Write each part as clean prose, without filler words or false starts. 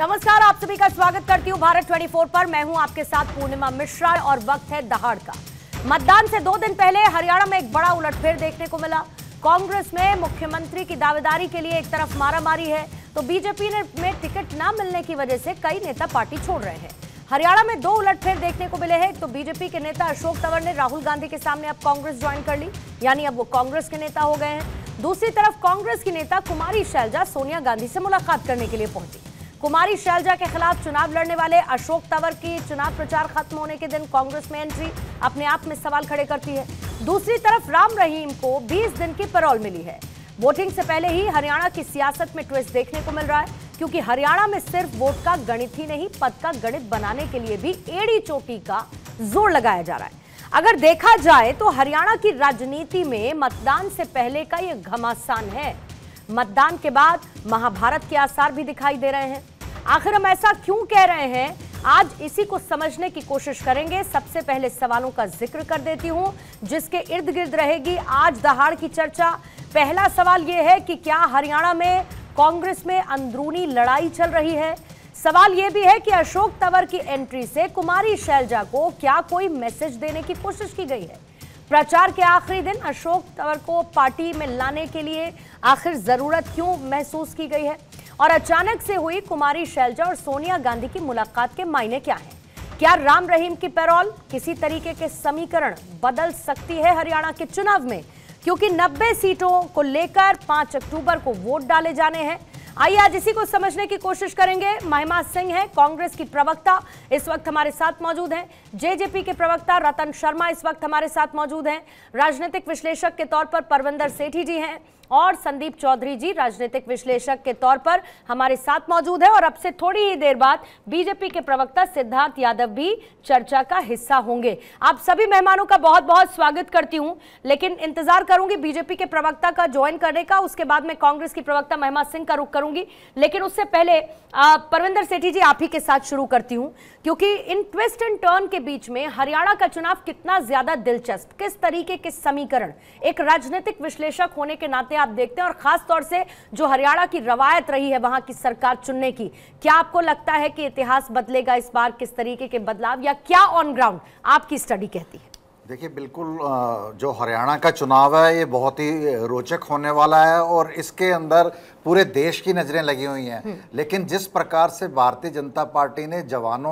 नमस्कार, आप सभी का स्वागत करती हूँ भारत 24 पर। मैं हूँ आपके साथ पूर्णिमा मिश्रा और वक्त है दहाड़ का। मतदान से 2 दिन पहले हरियाणा में एक बड़ा उलटफेर देखने को मिला। कांग्रेस में मुख्यमंत्री की दावेदारी के लिए एक तरफ मारामारी है तो बीजेपी में टिकट न मिलने की वजह से कई नेता पार्टी छोड़ रहे हैं। हरियाणा में 2 उलटफेर देखने को मिले हैं। तो बीजेपी के नेता अशोक तंवर ने राहुल गांधी के सामने अब कांग्रेस ज्वाइन कर ली, यानी अब वो कांग्रेस के नेता हो गए हैं। दूसरी तरफ कांग्रेस की नेता कुमारी शैलजा सोनिया गांधी से मुलाकात करने के लिए पहुंची। कुमारी शैलजा के खिलाफ चुनाव लड़ने वाले अशोक तंवर की चुनाव प्रचार खत्म होने के दिन कांग्रेस में एंट्री अपने आप में सवाल खड़े करती है। दूसरी तरफ राम रहीम को 20 दिन की पैरोल मिली है। वोटिंग से पहले ही हरियाणा की सियासत में ट्विस्ट देखने को मिल रहा है, क्योंकि हरियाणा में सिर्फ वोट का गणित ही नहीं, पद का गणित बनाने के लिए भी एड़ी चोटी का जोर लगाया जा रहा है। अगर देखा जाए तो हरियाणा की राजनीति में मतदान से पहले का यह घमासान है। मतदान के बाद महाभारत के आसार भी दिखाई दे रहे हैं। आखिर हम ऐसा क्यों कह रहे हैं, आज इसी को समझने की कोशिश करेंगे। सबसे पहले सवालों का जिक्र कर देती हूं जिसके इर्द गिर्द रहेगी आज दहाड़ की चर्चा। पहला सवाल यह है कि क्या हरियाणा में कांग्रेस में अंदरूनी लड़ाई चल रही है। सवाल यह भी है कि अशोक तंवर की एंट्री से कुमारी शैलजा को क्या कोई मैसेज देने की कोशिश की गई है। प्रचार के आखिरी दिन अशोक तंवर को पार्टी में लाने के लिए आखिर जरूरत क्यों महसूस की गई है, और अचानक से हुई कुमारी शैलजा और सोनिया गांधी की मुलाकात के मायने क्या हैं? क्या राम रहीम की पैरोल किसी तरीके के समीकरण बदल सकती है हरियाणा के चुनाव में, क्योंकि 90 सीटों को लेकर 5 अक्टूबर को वोट डाले जाने हैं। आइए आज इसी को समझने की कोशिश करेंगे। महिमा सिंह है कांग्रेस की प्रवक्ता, इस वक्त हमारे साथ मौजूद हैं। जेजेपी के प्रवक्ता रतन शर्मा इस वक्त हमारे साथ मौजूद हैं। राजनीतिक विश्लेषक के तौर पर परविंदर सेठी जी हैं और संदीप चौधरी जी राजनीतिक विश्लेषक के तौर पर हमारे साथ मौजूद है। और अब से थोड़ी ही देर बाद बीजेपी के प्रवक्ता सिद्धार्थ यादव भी चर्चा का हिस्सा होंगे। आप सभी मेहमानों का बहुत बहुत स्वागत करती हूं, लेकिन इंतजार करूंगी बीजेपी के प्रवक्ता का ज्वाइन करने का, उसके बाद मैं कांग्रेस की प्रवक्ता महिमा सिंह का रुख करूंगी। लेकिन उससे पहले परविंदर सेठी जी आप ही के साथ शुरू करती हूं, क्योंकि इन ट्विस्ट एंड टर्न के बीच में हरियाणा का चुनाव कितना ज्यादा दिलचस्प, किस तरीके के समीकरण एक राजनीतिक विश्लेषक होने के नाते आप देखते हैं, और खास तौर से जो हरियाणा की रवायत रही है वहां की सरकार चुनने की, क्या आपको लगता है कि इतिहास बदलेगा इस बार, किस तरीके के बदलाव, या क्या ऑन ग्राउंड आपकी स्टडी कहती है? देखिए, बिल्कुल जो हरियाणा का चुनाव है ये बहुत ही रोचक होने वाला है और इसके अंदर पूरे देश की नज़रें लगी हुई हैं। लेकिन जिस प्रकार से भारतीय जनता पार्टी ने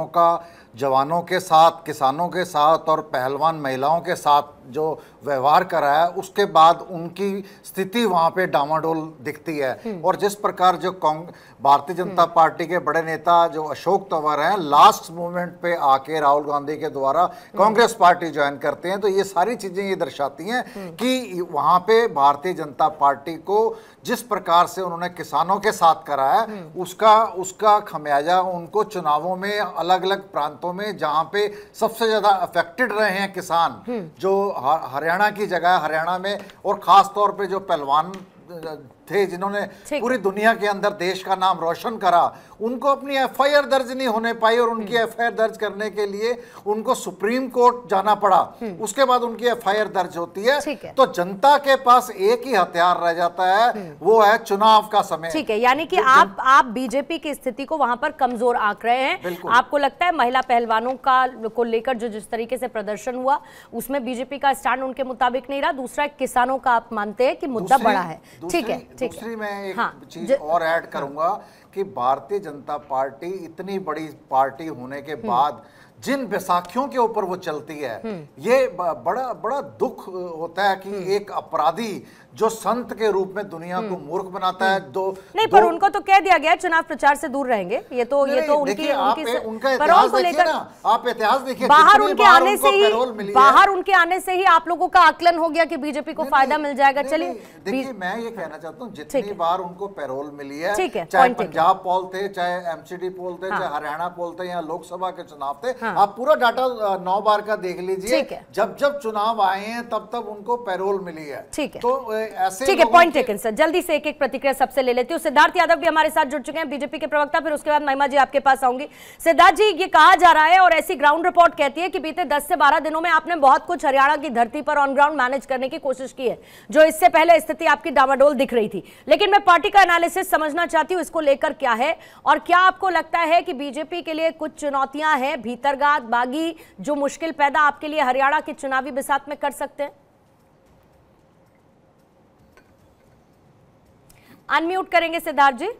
जवानों के साथ, किसानों के साथ और पहलवान महिलाओं के साथ जो व्यवहार करा है, उसके बाद उनकी स्थिति वहाँ पे डामाडोल दिखती है। और जिस प्रकार जो भारतीय जनता पार्टी के बड़े नेता जो अशोक तंवर हैं, लास्ट मोमेंट पे आके राहुल गांधी के द्वारा कांग्रेस पार्टी ज्वाइन करते हैं, तो ये सारी चीज़ें ये दर्शाती हैं कि वहाँ पे भारतीय जनता पार्टी को जिस प्रकार से उन्होंने किसानों के साथ करा है उसका खमियाजा उनको चुनावों में अलग अलग प्रांतों में जहां पे सबसे ज्यादा अफेक्टेड रहे हैं किसान, जो हरियाणा की जगह हरियाणा में, और खास तौर पे जो पहलवान थे जिन्होंने पूरी दुनिया के अंदर देश का नाम रोशन करा, उनको अपनी एफआईआर दर्ज नहीं होने पाई और उनकी एफआईआर दर्ज करने के लिए उनको सुप्रीम कोर्ट जाना पड़ा। उसके बाद उनकी एफआईआर दर्ज होती है। तो जनता के पास एक ही हथियार रह जाता है, वो है चुनाव का समय। ठीक है, यानी कि आप बीजेपी की स्थिति को वहां पर कमजोर आंक रहे हैं। आपको लगता है महिला पहलवानों को लेकर जो जिस तरीके से प्रदर्शन हुआ उसमें बीजेपी का स्टैंड उनके मुताबिक नहीं रहा। दूसरा, किसानों का आप मानते हैं कि मुद्दा बड़ा है। ठीक है, दूसरी मैं एक चीज और ऐड करूंगा कि भारतीय जनता पार्टी इतनी बड़ी पार्टी होने के बाद जिन बैसाखियों के ऊपर वो चलती है, ये बड़ा बड़ा दुख होता है कि एक अपराधी जो संत के रूप में दुनिया को मूर्ख बनाता है। नहीं, पर उनको तो कह दिया गया चुनाव प्रचार से दूर रहेंगे। ये तो उनका इतिहास को लेकर आप इतिहास देखिए, बाहर उनके आने से ही आप लोगों का आकलन हो गया कि बीजेपी को फायदा मिल जाएगा। चलिए, देखिए मैं ये कहना चाहता हूँ, जितनी बार उनको पैरोल मिली है, चाहे पंजाब पोल थे, चाहे एमसीडी पोल थे, चाहे हरियाणा पोल थे, या लोकसभा के चुनाव थे, आप पूरा डाटा 9 बार का देख लीजिए। जब जब चुनाव आए हैं तब तब उनको पैरोल मिली है। तो ऐसे ठीक है, पॉइंट टेकन सर। जल्दी से एक एक प्रतिक्रिया सबसे ले लेती हूँ। सिद्धार्थ यादव भी हमारे साथ जुड़ चुके हैं, बीजेपी के प्रवक्ता, फिर उसके बाद महिमा जी आपके पास आऊंगी। सिद्धार्थ जी, ये कहा जा रहा है और ऐसी ग्राउंड रिपोर्ट कहती है कि बीते 10 से 12 दिनों में आपने बहुत कुछ हरियाणा की धरती पर ऑन ग्राउंड मैनेज करने की कोशिश की है, जो इससे पहले स्थिति आपकी डामाडोल दिख रही थी। लेकिन मैं पार्टी का एनालिसिस समझना चाहती हूँ, इसको लेकर क्या है और क्या आपको लगता है कि बीजेपी के लिए कुछ चुनौतियां हैं भीतरगात बागी, जो मुश्किल पैदा आपके लिए हरियाणा के चुनावी बिसात में कर सकते हैं? अनम्यूट करेंगे सिद्धार्थ जी।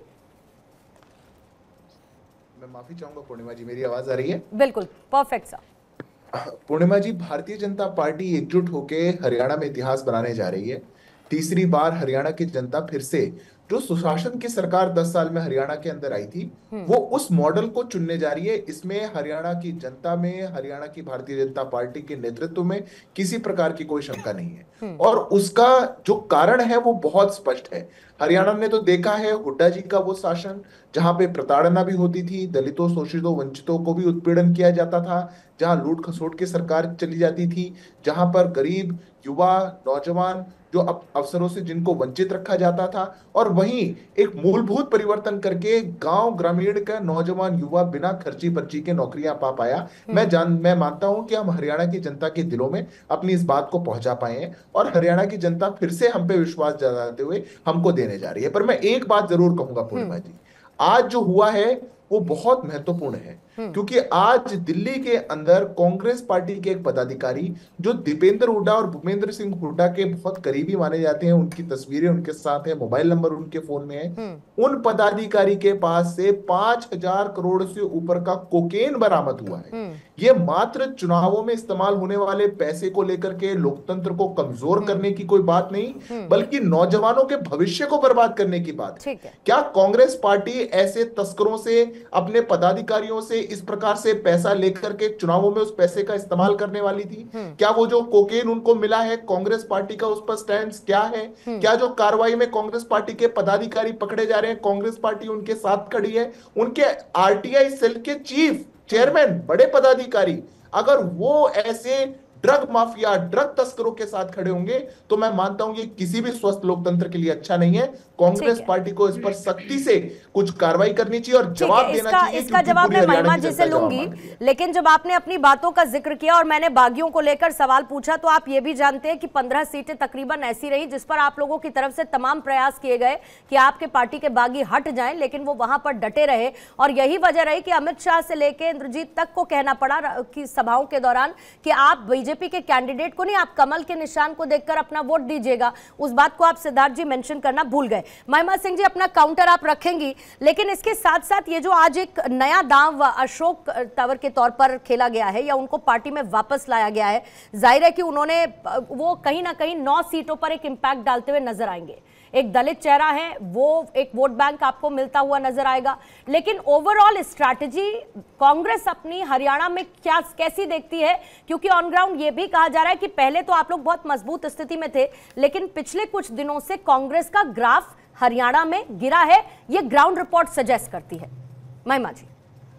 मैं माफी चाहूंगा पूर्णिमा जी, मेरी आवाज आ रही है? बिल्कुल परफेक्ट सर। पूर्णिमा जी, भारतीय जनता पार्टी एकजुट होके हरियाणा में इतिहास बनाने जा रही है। तीसरी बार हरियाणा की जनता फिर से, जो सुशासन की सरकार 10 साल में हरियाणा के अंदर आई थी, वो उस मॉडल को चुनने जा रही है। इसमें हरियाणा की जनता में, हरियाणा की भारतीय जनता पार्टी के नेतृत्व में किसी प्रकार की कोई शंका नहीं है। और उसका जो कारण है वो बहुत स्पष्ट है। हरियाणा ने तो देखा है हुड्डा जी का वो शासन, जहां पे प्रताड़ना भी होती थी, दलितों, शोषितों, वंचितों को भी उत्पीड़न किया जाता था, जहां लूट खसोट की सरकार चली जाती थी, जहां पर गरीब, युवा, नौजवान जो अवसरों से जिनको वंचित रखा जाता था, और वहीं एक मूलभूत परिवर्तन करके गांव ग्रामीण का नौजवान युवा बिना खर्ची पर्ची के नौकरियां पा पाया। मैं मानता हूं कि हम हरियाणा की जनता के दिलों में अपनी इस बात को पहुंचा पाए हैं और हरियाणा की जनता फिर से हम पे विश्वास जताते हुए हमको देने जा रही है। पर मैं एक बात जरूर कहूंगा पूर्णिमा जी, आज जो हुआ है वो बहुत महत्वपूर्ण है, क्योंकि आज दिल्ली के अंदर कांग्रेस पार्टी के एक पदाधिकारी जो दीपेंद्र हुड्डा और भूपेंद्र सिंह हुड्डा के बहुत करीबी माने जाते हैं, उनकी तस्वीरें उनके साथ है, मोबाइल नंबर उनके फोन में है, उन पदाधिकारी के पास से 5,000 करोड़ से ऊपर का कोकेन बरामद हुआ है। ये मात्र चुनावों में इस्तेमाल होने वाले पैसे को लेकर के लोकतंत्र को कमजोर करने की कोई बात नहीं, बल्कि नौजवानों के भविष्य को बर्बाद करने की बात है। क्या कांग्रेस पार्टी ऐसे तस्करों से, अपने पदाधिकारियों से इस प्रकार से पैसा लेकर के चुनावों में उस पैसे का इस्तेमाल करने वाली थी? क्या वो जो कोकेन उनको मिला है, कांग्रेस पार्टी का उस पर स्टैंड क्या है? क्या जो कार्रवाई में कांग्रेस पार्टी के पदाधिकारी पकड़े जा रहे हैं, कांग्रेस पार्टी उनके साथ खड़ी है? उनके आरटीआई सेल के चीफ, चेयरमैन, बड़े पदाधिकारी, अगर वो ऐसे ड्रग माफिया, ड्रग तस्करों के साथ खड़े होंगे तो मैं मानता हूं ये किसी भी स्वस्थ लोकतंत्र के लिए अच्छा नहीं है। कांग्रेस पार्टी को इस पर सख्ती से कुछ कार्रवाई करनी चाहिए और जवाब देना चाहिए। इसका जवाब मैं महिमा जी से लूंगी, लेकिन जब आपने अपनी बातों का जिक्र किया और मैंने बागियों को लेकर सवाल पूछा, तो आप ये भी जानते हैं कि 15 सीटें तकरीबन ऐसी रही जिस पर आप लोगों की तरफ से तमाम प्रयास किए गए कि आपके पार्टी के बागी हट जाएं, लेकिन वो वहां पर डटे रहे। और यही वजह रही कि अमित शाह से लेकर इंद्रजीत तक को कहना पड़ा कि सभाओं के दौरान कि आप बीजेपी के कैंडिडेट को नहीं, आप कमल के निशान को देखकर अपना वोट दीजिएगा। उस बात को आप सिद्धार्थ जी मेंशन करना भूल गए। महिमा सिंह जी, अपना काउंटर आप रखेंगी, लेकिन इसके साथ साथ ये जो आज एक नया दांव अशोक तंवर के तौर पर खेला गया है या उनको पार्टी में वापस लाया गया है, जाहिर है कि उन्होंने वो कहीं ना कहीं 9 सीटों पर एक इंपैक्ट डालते हुए नजर आएंगे। एक दलित चेहरा है, वो एक वोट बैंक आपको मिलता हुआ नजर आएगा। लेकिन ओवरऑल स्ट्रैटेजी कांग्रेस अपनी हरियाणा में कैसी देखती है? क्योंकि ऑन ग्राउंड ये भी कहा जा रहा है कि पहले तो आप लोग बहुत मजबूत स्थिति में थे, लेकिन पिछले कुछ दिनों से कांग्रेस का ग्राफ हरियाणा में गिरा है, ये ग्राउंड रिपोर्ट सजेस्ट करती है। महिमा जी।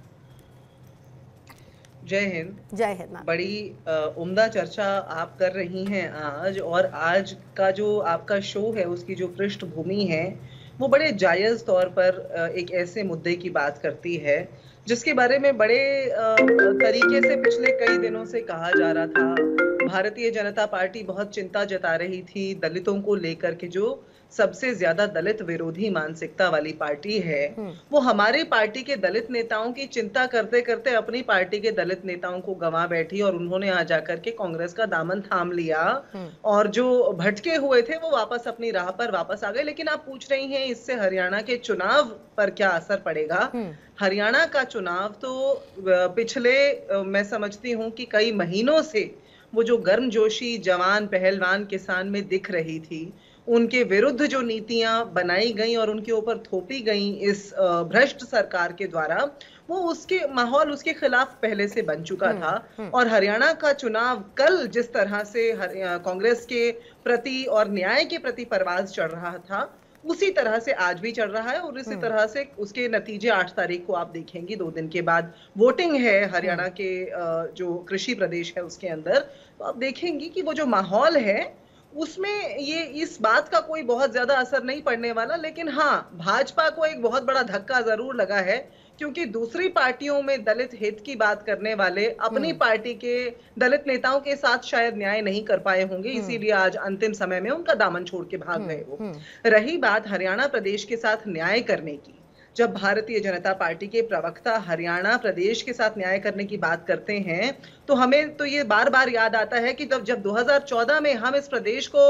जय हिंद। जय हिंद। बड़ी उम्दा चर्चा आप कर रही हैं आज, और आज का जो आपका शो है उसकी जो पृष्ठभूमि है वो बड़े जायज तौर पर एक ऐसे मुद्दे की बात करती है जिसके बारे में बड़े तरीके से पिछले कई दिनों से कहा जा रहा था। भारतीय जनता पार्टी बहुत चिंता जता रही थी दलितों को लेकर के, जो सबसे ज्यादा दलित विरोधी मानसिकता वाली पार्टी है, वो हमारे पार्टी के दलित नेताओं की चिंता करते करते अपनी पार्टी के दलित नेताओं को गंवा बैठी और उन्होंने आ जाकर के कांग्रेस का दामन थाम लिया और जो भटके हुए थे वो वापस अपनी राह पर वापस आ गए। लेकिन आप पूछ रही हैं इससे हरियाणा के चुनाव पर क्या असर पड़ेगा? हरियाणा का चुनाव तो पिछले मैं समझती हूँ कि कई महीनों से वो जो गर्मजोशी जवान पहलवान किसान में दिख रही थी, उनके विरुद्ध जो नीतियां बनाई गई और उनके ऊपर थोपी गई इस भ्रष्ट सरकार के द्वारा, वो उसके माहौल उसके खिलाफ पहले से बन चुका था। और हरियाणा का चुनाव कल जिस तरह से कांग्रेस के प्रति और न्याय के प्रति परवाज चढ़ रहा था, उसी तरह से आज भी चल रहा है और इसी तरह से उसके नतीजे 8 तारीख को आप देखेंगी। 2 दिन के बाद वोटिंग है हरियाणा के जो कृषि प्रदेश है उसके अंदर, तो आप देखेंगी कि वो जो माहौल है उसमें ये इस बात का कोई बहुत ज्यादा असर नहीं पड़ने वाला, लेकिन हाँ, भाजपा को एक बहुत बड़ा धक्का जरूर लगा है, क्योंकि दूसरी पार्टियों में दलित हित की बात करने वाले अपनी पार्टी के दलित नेताओं के साथ शायद न्याय नहीं कर पाए होंगे, इसीलिए आज अंतिम समय में उनका दामन छोड़ के भाग गए वो। रही बात हरियाणा प्रदेश के साथ न्याय करने की, जब भारतीय जनता पार्टी के प्रवक्ता हरियाणा प्रदेश के साथ न्याय करने की बात करते हैं तो हमें तो ये बार बार याद आता है कि जब 2014 में हम इस प्रदेश को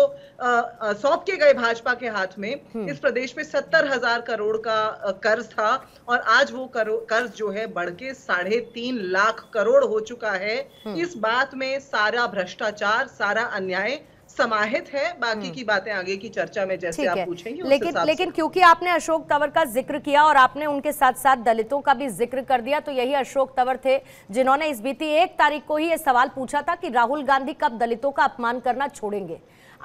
सौंप के गए भाजपा के हाथ में, इस प्रदेश पे 70,000 करोड़ का कर्ज था और आज वो कर्ज जो है बढ़ के 3.5 लाख करोड़ हो चुका है। इस बात में सारा भ्रष्टाचार, सारा अन्याय समाहित है। बाकी की बातें आगे की चर्चा में जैसे आप पूछेंगे लेकिन क्योंकि आपने अशोक तंवर का जिक्र किया और आपने उनके साथ साथ दलितों का भी जिक्र कर दिया, तो यही अशोक तंवर थे जिन्होंने इस बीती 1 तारीख को ही ये सवाल पूछा था कि राहुल गांधी कब दलितों का अपमान करना छोड़ेंगे।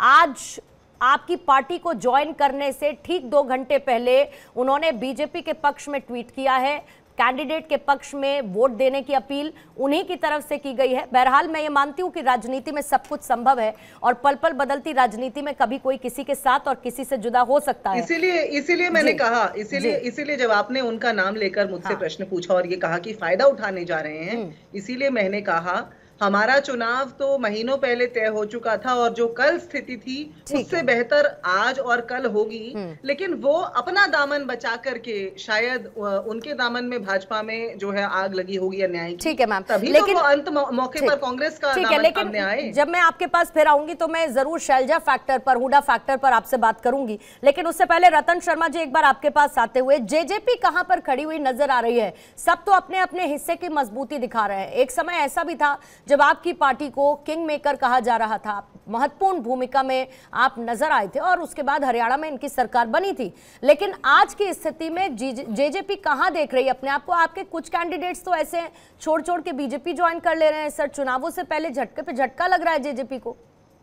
आज आपकी पार्टी को ज्वाइन करने से ठीक 2 घंटे पहले उन्होंने बीजेपी के पक्ष में ट्वीट किया है, कैंडिडेट के पक्ष में वोट देने की अपील उन्हीं की तरफ से की गई है। बहरहाल मैं ये मानती हूं कि राजनीति में सब कुछ संभव है और पल पल बदलती राजनीति में कभी कोई किसी के साथ और किसी से जुदा हो सकता है। इसीलिए मैंने कहा, इसीलिए जब आपने उनका नाम लेकर मुझसे प्रश्न पूछा और ये कहा कि फायदा उठाने जा रहे हैं, इसीलिए मैंने कहा हमारा चुनाव तो महीनों पहले तय हो चुका था और जो कल स्थिति थी उससे बेहतर आज और कल होगी, लेकिन वो अपना दामन बचा करके शायद उनके दामन में भाजपा में जो है आग लगी होगी अन्याय की। ठीक है मैम, तभी लेकिन तो वो अंत मौके पर कांग्रेस का दामन सामने आए। जब मैं आपके पास फिर आऊंगी तो मैं जरूर शैलजा फैक्टर पर, हुडा फैक्टर पर आपसे बात करूंगी, लेकिन उससे पहले रतन शर्मा जी एक बार आपके पास आते हुए, जेजेपी कहां पर खड़ी हुई नजर आ रही है? सब तो अपने अपने हिस्से की मजबूती दिखा रहे हैं। एक समय ऐसा भी था जब आपकी पार्टी को किंग मेकर कहा जा रहा था, महत्वपूर्ण भूमिका में आप नजर आए थे और उसके बाद हरियाणा में इनकी सरकार बनी थी, लेकिन आज की स्थिति में जेजेपी कहां देख रही है अपने आप को? आपके कुछ कैंडिडेट्स तो ऐसे छोड़ छोड़ के बीजेपी ज्वाइन कर ले रहे हैं सर, चुनावों से पहले झटके पे झटका लग रहा है जेजेपी को।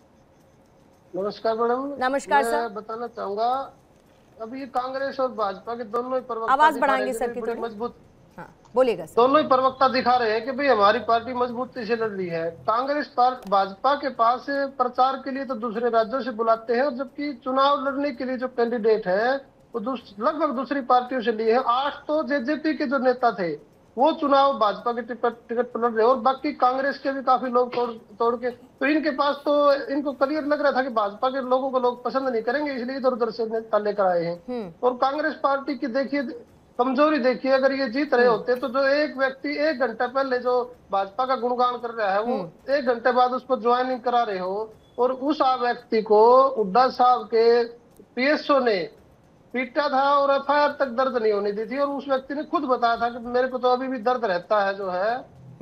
नमस्कार मैडम। नमस्कार सर। मैं बताना चाहूंगा अभी कांग्रेस और भाजपा के दोनों ही प्रवक्ता आवाज बढ़ाएंगे सर की थोड़ी, मजबूत, बोलिएगा सर। दोनों ही प्रवक्ता दिखा रहे हैं कि भाई हमारी पार्टी मजबूती से लड़ रही है। कांग्रेस भाजपा के पास प्रचार के लिए तो दूसरे राज्यों से बुलाते हैं, और जबकि चुनाव लड़ने के लिए जो कैंडिडेट है वो लगभग दूसरी पार्टियों से लिए हैं। 8 तो जेजेपी के जो नेता थे वो चुनाव भाजपा के टिकट पर लड़ रहे, और बाकी कांग्रेस के भी काफी लोग तोड़ के, तो इनके पास तो इनको क्लियर लग रहा था कि भाजपा के लोगों को लोग पसंद नहीं करेंगे, इसलिए इधर उधर से नेता लेकर आए हैं। और कांग्रेस पार्टी की देखिए कमजोरी देखिए, अगर ये जीत रहे होते तो जो एक व्यक्ति 1 घंटा पहले जो भाजपा का गुणगान कर रहा है वो 1 घंटे बाद उसको ज्वाइनिंग करा रहे हो, और उस व्यक्ति को हुड्डा साहब के पीएसओ ने पीटा था और एफआईआर तक दर्ज नहीं होने दी थी, और उस व्यक्ति ने खुद बताया था कि मेरे को तो अभी भी दर्द रहता है जो है।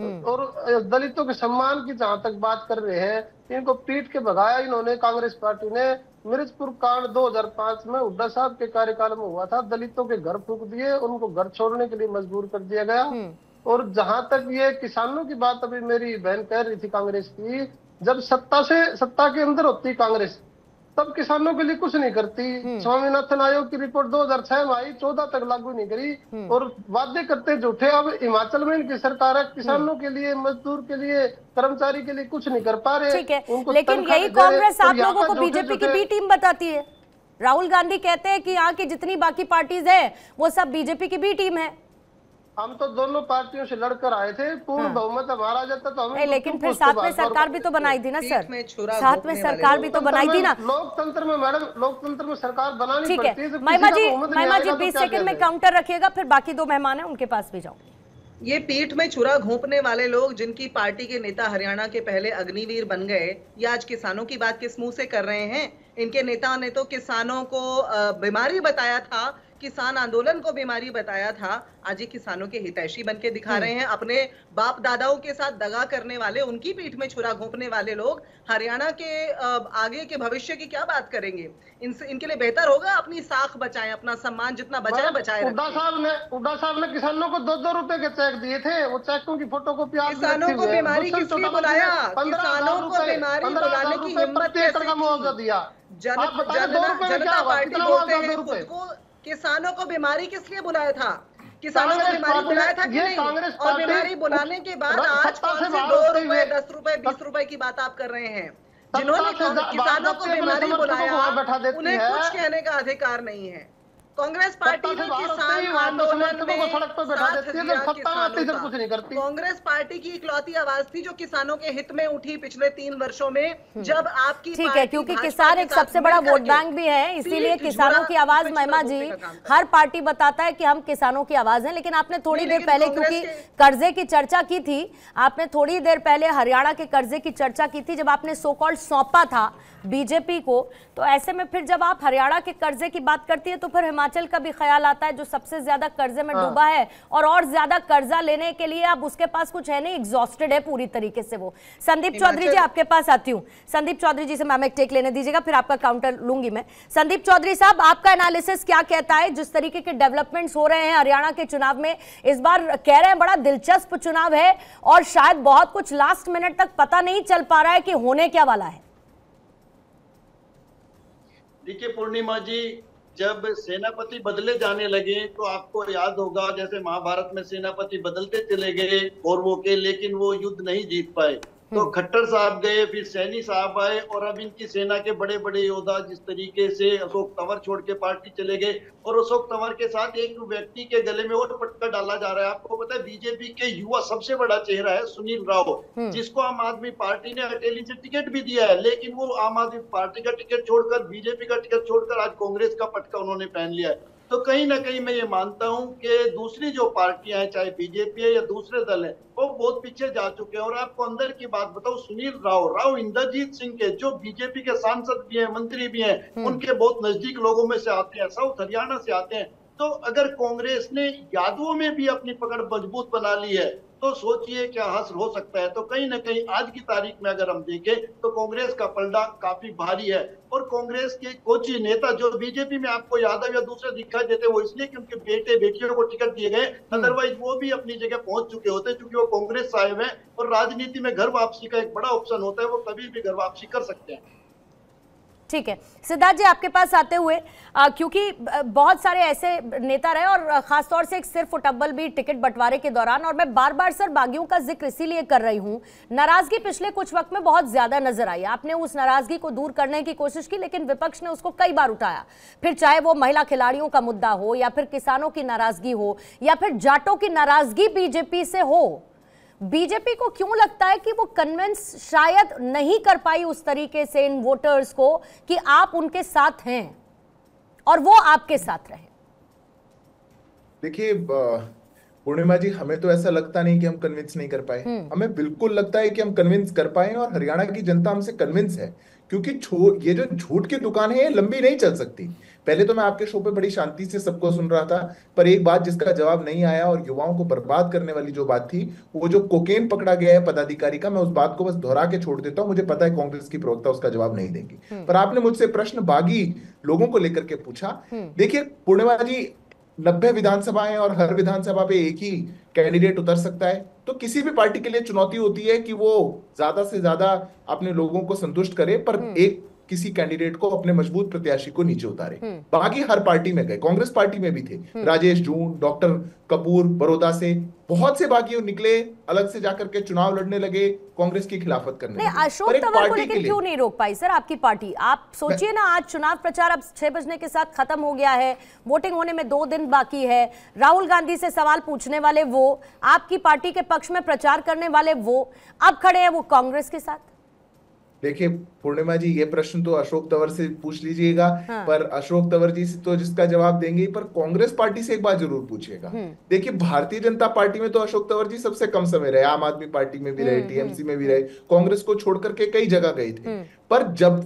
और दलितों के सम्मान की जहां तक बात कर रहे हैं, इनको पीट के भगाया इन्होंने, कांग्रेस पार्टी ने। मिर्चपुर कांड 2005 में हुड्डा साहब के कार्यकाल में हुआ था, दलितों के घर फूंक दिए, उनको घर छोड़ने के लिए मजबूर कर दिया गया। और जहां तक ये किसानों की बात अभी मेरी बहन कह रही थी कांग्रेस की, जब सत्ता के अंदर होती कांग्रेस तब किसानों के लिए कुछ नहीं करती। स्वामीनाथन आयोग की रिपोर्ट 2006 में आई, 14 तक लागू नहीं करी, और वादे करते झूठे। अब हिमाचल में इनकी सरकार है, किसानों के लिए, मजदूर के लिए, कर्मचारी के लिए कुछ नहीं कर पा रहे। ठीक है, लेकिन यही कांग्रेस आप लोगों को बीजेपी की बी टीम बताती है। राहुल गांधी कहते हैं कि यहाँ की जितनी बाकी पार्टीज है वो सब बीजेपी की बी टीम है। हम तो दोनों पार्टियों से लड़कर आए थे, पूर्ण बहुमत हमारा जाता तो हमें, लेकिन फिर साथ में सरकार भी तो बनाई थी ना सर, साथ में सरकार भी तो बनाई थी ना। लोकतंत्र में मैडम, लोकतंत्र में सरकार बनानी ठीक पड़ती है। है, महिमा जी 20 सेकंड में काउंटर रखिएगा, फिर बाकी 2 मेहमान हैं उनके पास भी जाओ। ये पीठ में छुरा घोंपने वाले लोग जिनकी पार्टी के नेता हरियाणा के पहले अग्निवीर बन गए, ये आज किसानों की बात किस मुंह से कर रहे हैं? इनके नेता ने तो किसानों को बीमारी बताया था, किसान आंदोलन को बीमारी बताया था। आज ये किसानों के हितैषी बनके दिखा रहे हैं। अपने बाप दादाओं के साथ दगा करने वाले, उनकी पीठ में छुरा घोंपने वाले लोग हरियाणा के आगे के भविष्य की क्या बात करेंगे? इनके लिए बेहतर होगा अपनी साख बचाएं, अपना सम्मान जितना बचाए बचाए। हुड्डा साहब ने किसानों को 2-2 रुपए के चेक दिए थे, वो चेकों की फोटोकॉपी किसानों को बीमारी किस लिए बुलाया? किसानों को बीमारी बुलाने की हिम्मत कैसे दिया? जनता पार्टी बोलते हैं खुद को, किसानों को बीमारी किस लिए बुलाया था? किसानों को बीमारी बुलाया था कि नहीं? और बीमारी बुलाने के बाद आज कौन से 2 रुपए, 10 रुपए, 20 रुपए की बात आप कर रहे हैं? जिन्होंने किसानों को बीमारी बुलाया, बैठा देती उन्हें है। कुछ कहने का अधिकार नहीं है। कांग्रेस पार्टी ने किसान आंदोलन में सड़क पर बैठा देती है, जब सत्ता में आती है कुछ नहीं करती। कांग्रेस पार्टी की इकलौती आवाज थी जो किसानों के हित में उठी पिछले 3 वर्षों में, जब आपकी ठीक है, क्योंकि किसान एक सबसे बड़ा वोट बैंक भी है, इसीलिए किसानों की आवाज, महिमा जी, हर पार्टी बताता है कि हम किसानों की आवाज हैं। लेकिन आपने थोड़ी देर पहले, क्योंकि कर्जे की चर्चा की थी, आपने थोड़ी देर पहले हरियाणा के कर्जे की चर्चा की थी, जब आपने सो कॉल्ड सौंपा था बीजेपी को। तो ऐसे में फिर जब आप हरियाणा के कर्जे की बात करती है तो फिर हिमाचल का भी ख्याल आता है, जो सबसे ज्यादा कर्जे में डूबा है, और ज्यादा कर्जा लेने के लिए अब उसके पास कुछ है नहीं, एग्जॉस्टेड है पूरी तरीके से वो। संदीप चौधरी जी, आपके पास आती हूँ। संदीप चौधरी जी से मैम एक टेक लेने दीजिएगा, फिर आपका काउंटर लूंगी मैं। संदीप चौधरी साहब, आपका एनालिसिस क्या कहता है जिस तरीके के डेवलपमेंट्स हो रहे हैं हरियाणा के चुनाव में? इस बार कह रहे हैं बड़ा दिलचस्प चुनाव है और शायद बहुत कुछ लास्ट मिनट तक पता नहीं चल पा रहा है कि होने क्या वाला है। देखिए पूर्णिमा जी, जब सेनापति बदले जाने लगे तो आपको याद होगा जैसे महाभारत में सेनापति बदलते चले गए कौरवों के, लेकिन वो युद्ध नहीं जीत पाए। तो खट्टर साहब गए, फिर सैनी साहब आए, और अब इनकी सेना के बड़े बड़े योद्धा जिस तरीके से अशोक तंवर छोड़ के पार्टी चले गए, और अशोक तंवर के साथ एक व्यक्ति के गले में और पटका डाला जा रहा है। आपको पता है बीजेपी के युवा सबसे बड़ा चेहरा है सुनील राव, जिसको आम आदमी पार्टी ने अकेली से टिकट भी दिया है, लेकिन वो आम आदमी पार्टी का टिकट छोड़कर, बीजेपी का टिकट छोड़कर आज कांग्रेस का पटका उन्होंने पहन लिया है। तो कहीं ना कहीं मैं ये मानता हूं कि दूसरी जो पार्टियां हैं, चाहे बीजेपी है या दूसरे दल हैं, वो बहुत पीछे जा चुके हैं। और आपको अंदर की बात बताऊं, सुनील राव इंद्रजीत सिंह के, जो बीजेपी के सांसद भी हैं, मंत्री भी हैं, उनके बहुत नजदीक लोगों में से आते हैं, साउथ हरियाणा से आते हैं। तो अगर कांग्रेस ने यादवों में भी अपनी पकड़ मजबूत बना ली है तो सोचिए क्या हासिल हो सकता है। तो कहीं ना कहीं आज की तारीख में अगर हम देखें तो कांग्रेस का पलड़ा काफी भारी है। और कांग्रेस के कुछ नेता जो बीजेपी में आपको यादव या दूसरे दिखाई देते, वो इसलिए कि उनके बेटे बेटियों को टिकट दिए गए, अदरवाइज वो भी अपनी जगह पहुंच चुके होते, क्योंकि वो कांग्रेस साहिब है। और राजनीति में घर वापसी का एक बड़ा ऑप्शन होता है, वो कभी भी घर वापसी कर सकते हैं। ठीक है, सिद्धार्थ जी आपके पास आते हुए, क्योंकि बहुत सारे ऐसे नेता रहे और खासतौर से एक सिर फुटबल भी टिकट बंटवारे के दौरान, और मैं बार बार सर बागियों का जिक्र इसीलिए कर रही हूं, नाराजगी पिछले कुछ वक्त में बहुत ज्यादा नजर आई। आपने उस नाराजगी को दूर करने की कोशिश की, लेकिन विपक्ष ने उसको कई बार उठाया, फिर चाहे वो महिला खिलाड़ियों का मुद्दा हो, या फिर किसानों की नाराजगी हो, या फिर जाटों की नाराजगी बीजेपी से हो। बीजेपी को क्यों लगता है कि वो कन्विंस शायद नहीं कर पाई उस तरीके से इन वोटर्स को कि आप उनके साथ हैं और वो आपके साथ रहे? देखिए पूर्णिमा जी, हमें तो ऐसा लगता नहीं कि हम कन्विंस नहीं कर पाए, हमें बिल्कुल लगता है कि हम कन्विंस कर पाए, और हरियाणा की जनता हमसे कन्विंस है। क्योंकि ये जो झूठ की दुकान है ये लंबी नहीं चल सकती। पहले तो मैं आपके शो पे बड़ी शांति से सबको सुन रहा था, पर एक बात जिसका जवाब नहीं आया और युवाओं को बर्बाद करने वाली जो बात थी, वो जो कोकेन पकड़ा गया है पदाधिकारी का, मैं उस बात को बस दोहरा के छोड़ देता हूं। मुझे पता है कांग्रेस की प्रवक्ता उसका जवाब नहीं देंगी, पर आपने मुझसे प्रश्न बागी लोगों को लेकर के पूछा। देखिए पूर्णिमा जी, 90 विधानसभाएं और हर विधानसभा पे एक ही कैंडिडेट उतर सकता है, तो किसी भी पार्टी के लिए चुनौती होती है कि वो ज्यादा से ज्यादा अपने लोगों को संतुष्ट करे, पर एक किसी कैंडिडेट को, अपने मजबूत प्रत्याशी को नीचे उतारे। बाकी हर पार्टी में गए, कांग्रेस पार्टी में भी थे, राजेश जून, डॉक्टर कपूर बड़ौदा से, बहुत से बागी निकले, अलग से जाकर के चुनाव लड़ने लगे, कांग्रेस की खिलाफत करने लगे। अशोक तंवर को लेकिन क्यों नहीं रोक पाई सर आपकी पार्टी? आप सोचिए ना, आज चुनाव प्रचार अब 6 बजने के साथ खत्म हो गया है, वोटिंग होने में 2 दिन बाकी है, राहुल गांधी से सवाल पूछने वाले वो, आपकी पार्टी के पक्ष में प्रचार करने वाले वो, अब खड़े हैं वो कांग्रेस के साथ। देखिए पूर्णिमा जी, ये प्रश्न तो अशोक तंवर से पूछ लीजिएगा, पर अशोक तंवर जी से तो जिसका जवाब देंगे, पर कांग्रेस पार्टी से एक बात जरूर पूछिएगा। देखिए भारतीय जनता पार्टी में तो अशोक तंवर जी सबसे कम समय रहे, आम आदमी पार्टी में भी रहे, टीएमसी में भी रहे, कांग्रेस को छोड़ करके कई जगह गए थे। पर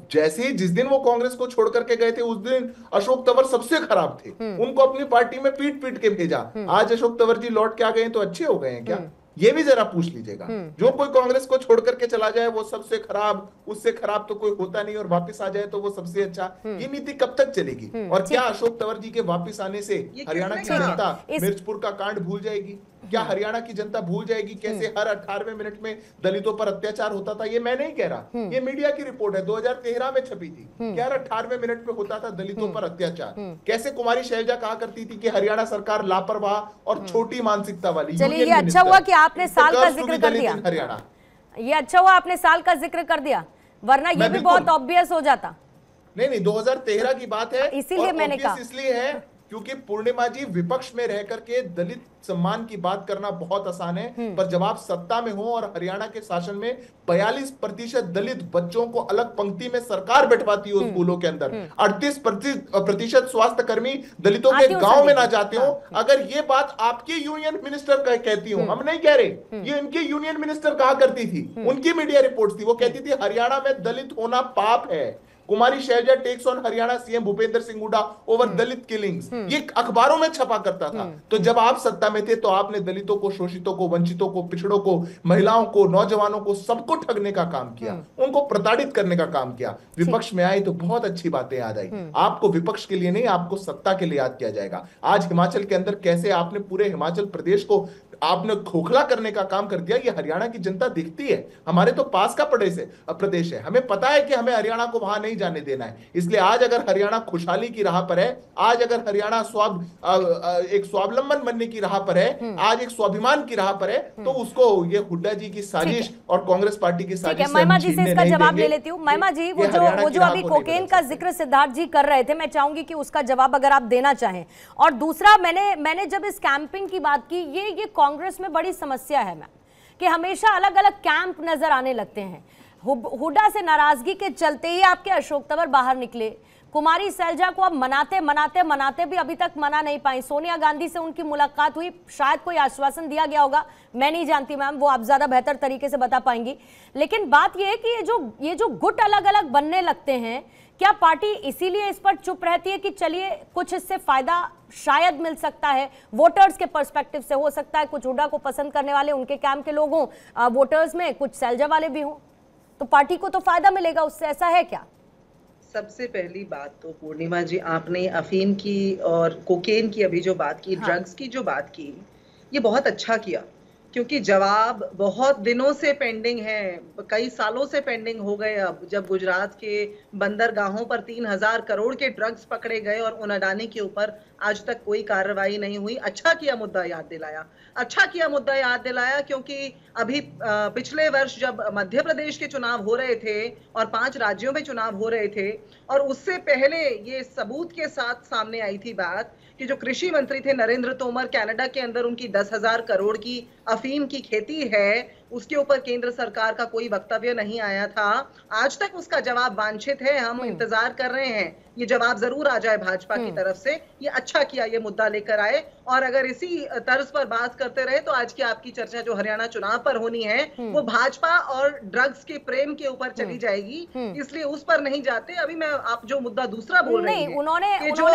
जिस दिन वो कांग्रेस को छोड़ करके गए थे, उस दिन अशोक तंवर सबसे खराब थे, उनको अपनी पार्टी में पीट पीट के भेजा। आज अशोक तंवर जी लौट के आ गए तो अच्छे हो गए हैं क्या? ये भी जरा पूछ लीजिएगा। जो कोई कांग्रेस को छोड़ करके चला जाए वो सबसे खराब, उससे खराब तो कोई होता नहीं, और वापस आ जाए तो वो सबसे अच्छा। ये नीति कब तक चलेगी? और क्या अशोक तंवर जी के वापस आने से हरियाणा की जनता मिर्चपुर का कांड भूल जाएगी? क्या हरियाणा की जनता भूल जाएगी कैसे हर 18वें मिनट में दलितों पर अत्याचार होता था? ये मैं नहीं कह रहा, ये मीडिया की रिपोर्ट है, 2013 में छपी थी कि हर 18वें मिनट में होता था दलितों पर अत्याचार। कैसे कुमारी शैलजा कहा करती थी कि हरियाणा सरकार लापरवाह और छोटी मानसिकता वाली। चलिए, ये अच्छा हुआ कि आपने साल का जिक्र कर दिया, हरियाणा, ये अच्छा हुआ आपने साल का जिक्र कर दिया। वरना ये भी बहुत ऑब्वियस हो जाता। नहीं 2013 की बात है, इसीलिए मैंने कहा, इसलिए है क्योंकि पूर्णिमा जी विपक्ष में रह करके दलित सम्मान की बात करना बहुत आसान है, पर जब आप सत्ता में हो और हरियाणा के शासन में 42% दलित बच्चों को अलग पंक्ति में सरकार बैठवाती हो स्कूलों के अंदर, 38% स्वास्थ्य कर्मी दलितों के गांव में ना जाते हो, अगर ये बात आपकी यूनियन मिनिस्टर कहती हो, हम नहीं कह रहे, ये इनकी यूनियन मिनिस्टर कहा करती थी, उनकी मीडिया रिपोर्ट थी, वो कहती थी हरियाणा में दलित होना पाप है। Kumari Selja takes on Haryana CM Bhupendra Singh Hooda over Dalit killings, ये अखबारों में छपा करता था। तो जब आप सत्ता में थे तो आपने दलितों को, शोषितों को, वंचितों को, पिछड़ों को, महिलाओं को, नौजवानों को, सबको ठगने का काम किया, उनको प्रताड़ित करने का काम किया। विपक्ष में आए तो बहुत अच्छी बातें याद आई। आपको विपक्ष के लिए नहीं, आपको सत्ता के लिए याद किया जाएगा। आज हिमाचल के अंदर कैसे आपने पूरे हिमाचल प्रदेश को आपने खोखला करने का काम कर दिया, ये हरियाणा की जनता दिखती है। हमारे तो पास का प्रदेश है, हमें पता है कि हमें हरियाणा को वहां नहीं जाने देना है। इसलिए आज अगर हरियाणा खुशहाली की राह पर है, आज अगर हरियाणा एक स्वावलंबन बनने की राह पर है, आज एक स्वाभिमान की राह पर है, तो उसको ये हुड्डा जी की साजिश और कांग्रेस पार्टी की साजिश महिमा जी से इसका जवाब ले लेती हूँ। महिमा जी, वो जो अभी कोकेन का जिक्र सिद्धार्थ जी कर रहे थे, मैं चाहूंगी कि उसका जवाब अगर आप देना चाहें। और दूसरा, मैंने जब इस कैंपिंग की बात की, ये कांग्रेस में बड़ी समस्या है मैम, कि हमेशा अलग अलग कैंप नजर आने लगते हैं। हुड्डा से नाराजगी के चलते ही आपके अशोक तंवर बाहर निकले, कुमारी सैलजा को अब मनाते भी अभी तक मना नहीं पाई। सोनिया गांधी से उनकी मुलाकात हुई, शायद कोई आश्वासन दिया गया होगा, मैं नहीं जानती मैम, वो आप ज्यादा बेहतर तरीके से बता पाएंगी। लेकिन बात यह है कि ये जो गुट अलग अलग बनने लगते हैं, क्या पार्टी इसीलिए इस पर चुप रहती है कि चलिए कुछ इससे फायदा शायद मिल सकता है, वोटर्स के पर्सपेक्टिव से हो सकता है, कुछ हुड्डा को पसंद करने वाले उनके कैंप के लोग हों वोटर्स में, कुछ सैलजा वाले भी हों, तो पार्टी को तो फायदा मिलेगा उससे, ऐसा है क्या? सबसे पहली बात तो पूर्णिमा जी, आपने अफीम की और कोकेन की अभी जो बात की, ड्रग्स की जो बात की, ये बहुत अच्छा किया, क्योंकि जवाब बहुत दिनों से पेंडिंग है, कई सालों से पेंडिंग हो गए। अब जब गुजरात के बंदरगाहों पर 3000 करोड़ के ड्रग्स पकड़े गए और उन अडानी के ऊपर आज तक कोई कार्रवाई नहीं हुई, अच्छा किया मुद्दा याद दिलाया, क्योंकि अभी पिछले वर्ष जब मध्य प्रदेश के चुनाव हो रहे थे और 5 राज्यों में चुनाव हो रहे थे, और उससे पहले ये सबूत के साथ सामने आई थी बात कि जो कृषि मंत्री थे नरेंद्र तोमर, कनाडा के अंदर उनकी 10,000 करोड़ की अफीम की खेती है, उसके ऊपर केंद्र सरकार का कोई वक्तव्य नहीं आया था। आज तक उसका जवाब वांछित है, हम इंतजार कर रहे हैं ये जवाब जरूर आ जाए भाजपा की तरफ से। ये अच्छा किया ये मुद्दा लेकर आए, और अगर इसी तर्ज पर बात करते रहे तो आज की आपकी चर्चा जो हरियाणा चुनाव पर होनी है वो भाजपा और ड्रग्स के प्रेम के ऊपर चली जाएगी, इसलिए उस पर नहीं जाते। अभी मैं आप जो मुद्दा दूसरा बोल रही हैं, उन्होंने जो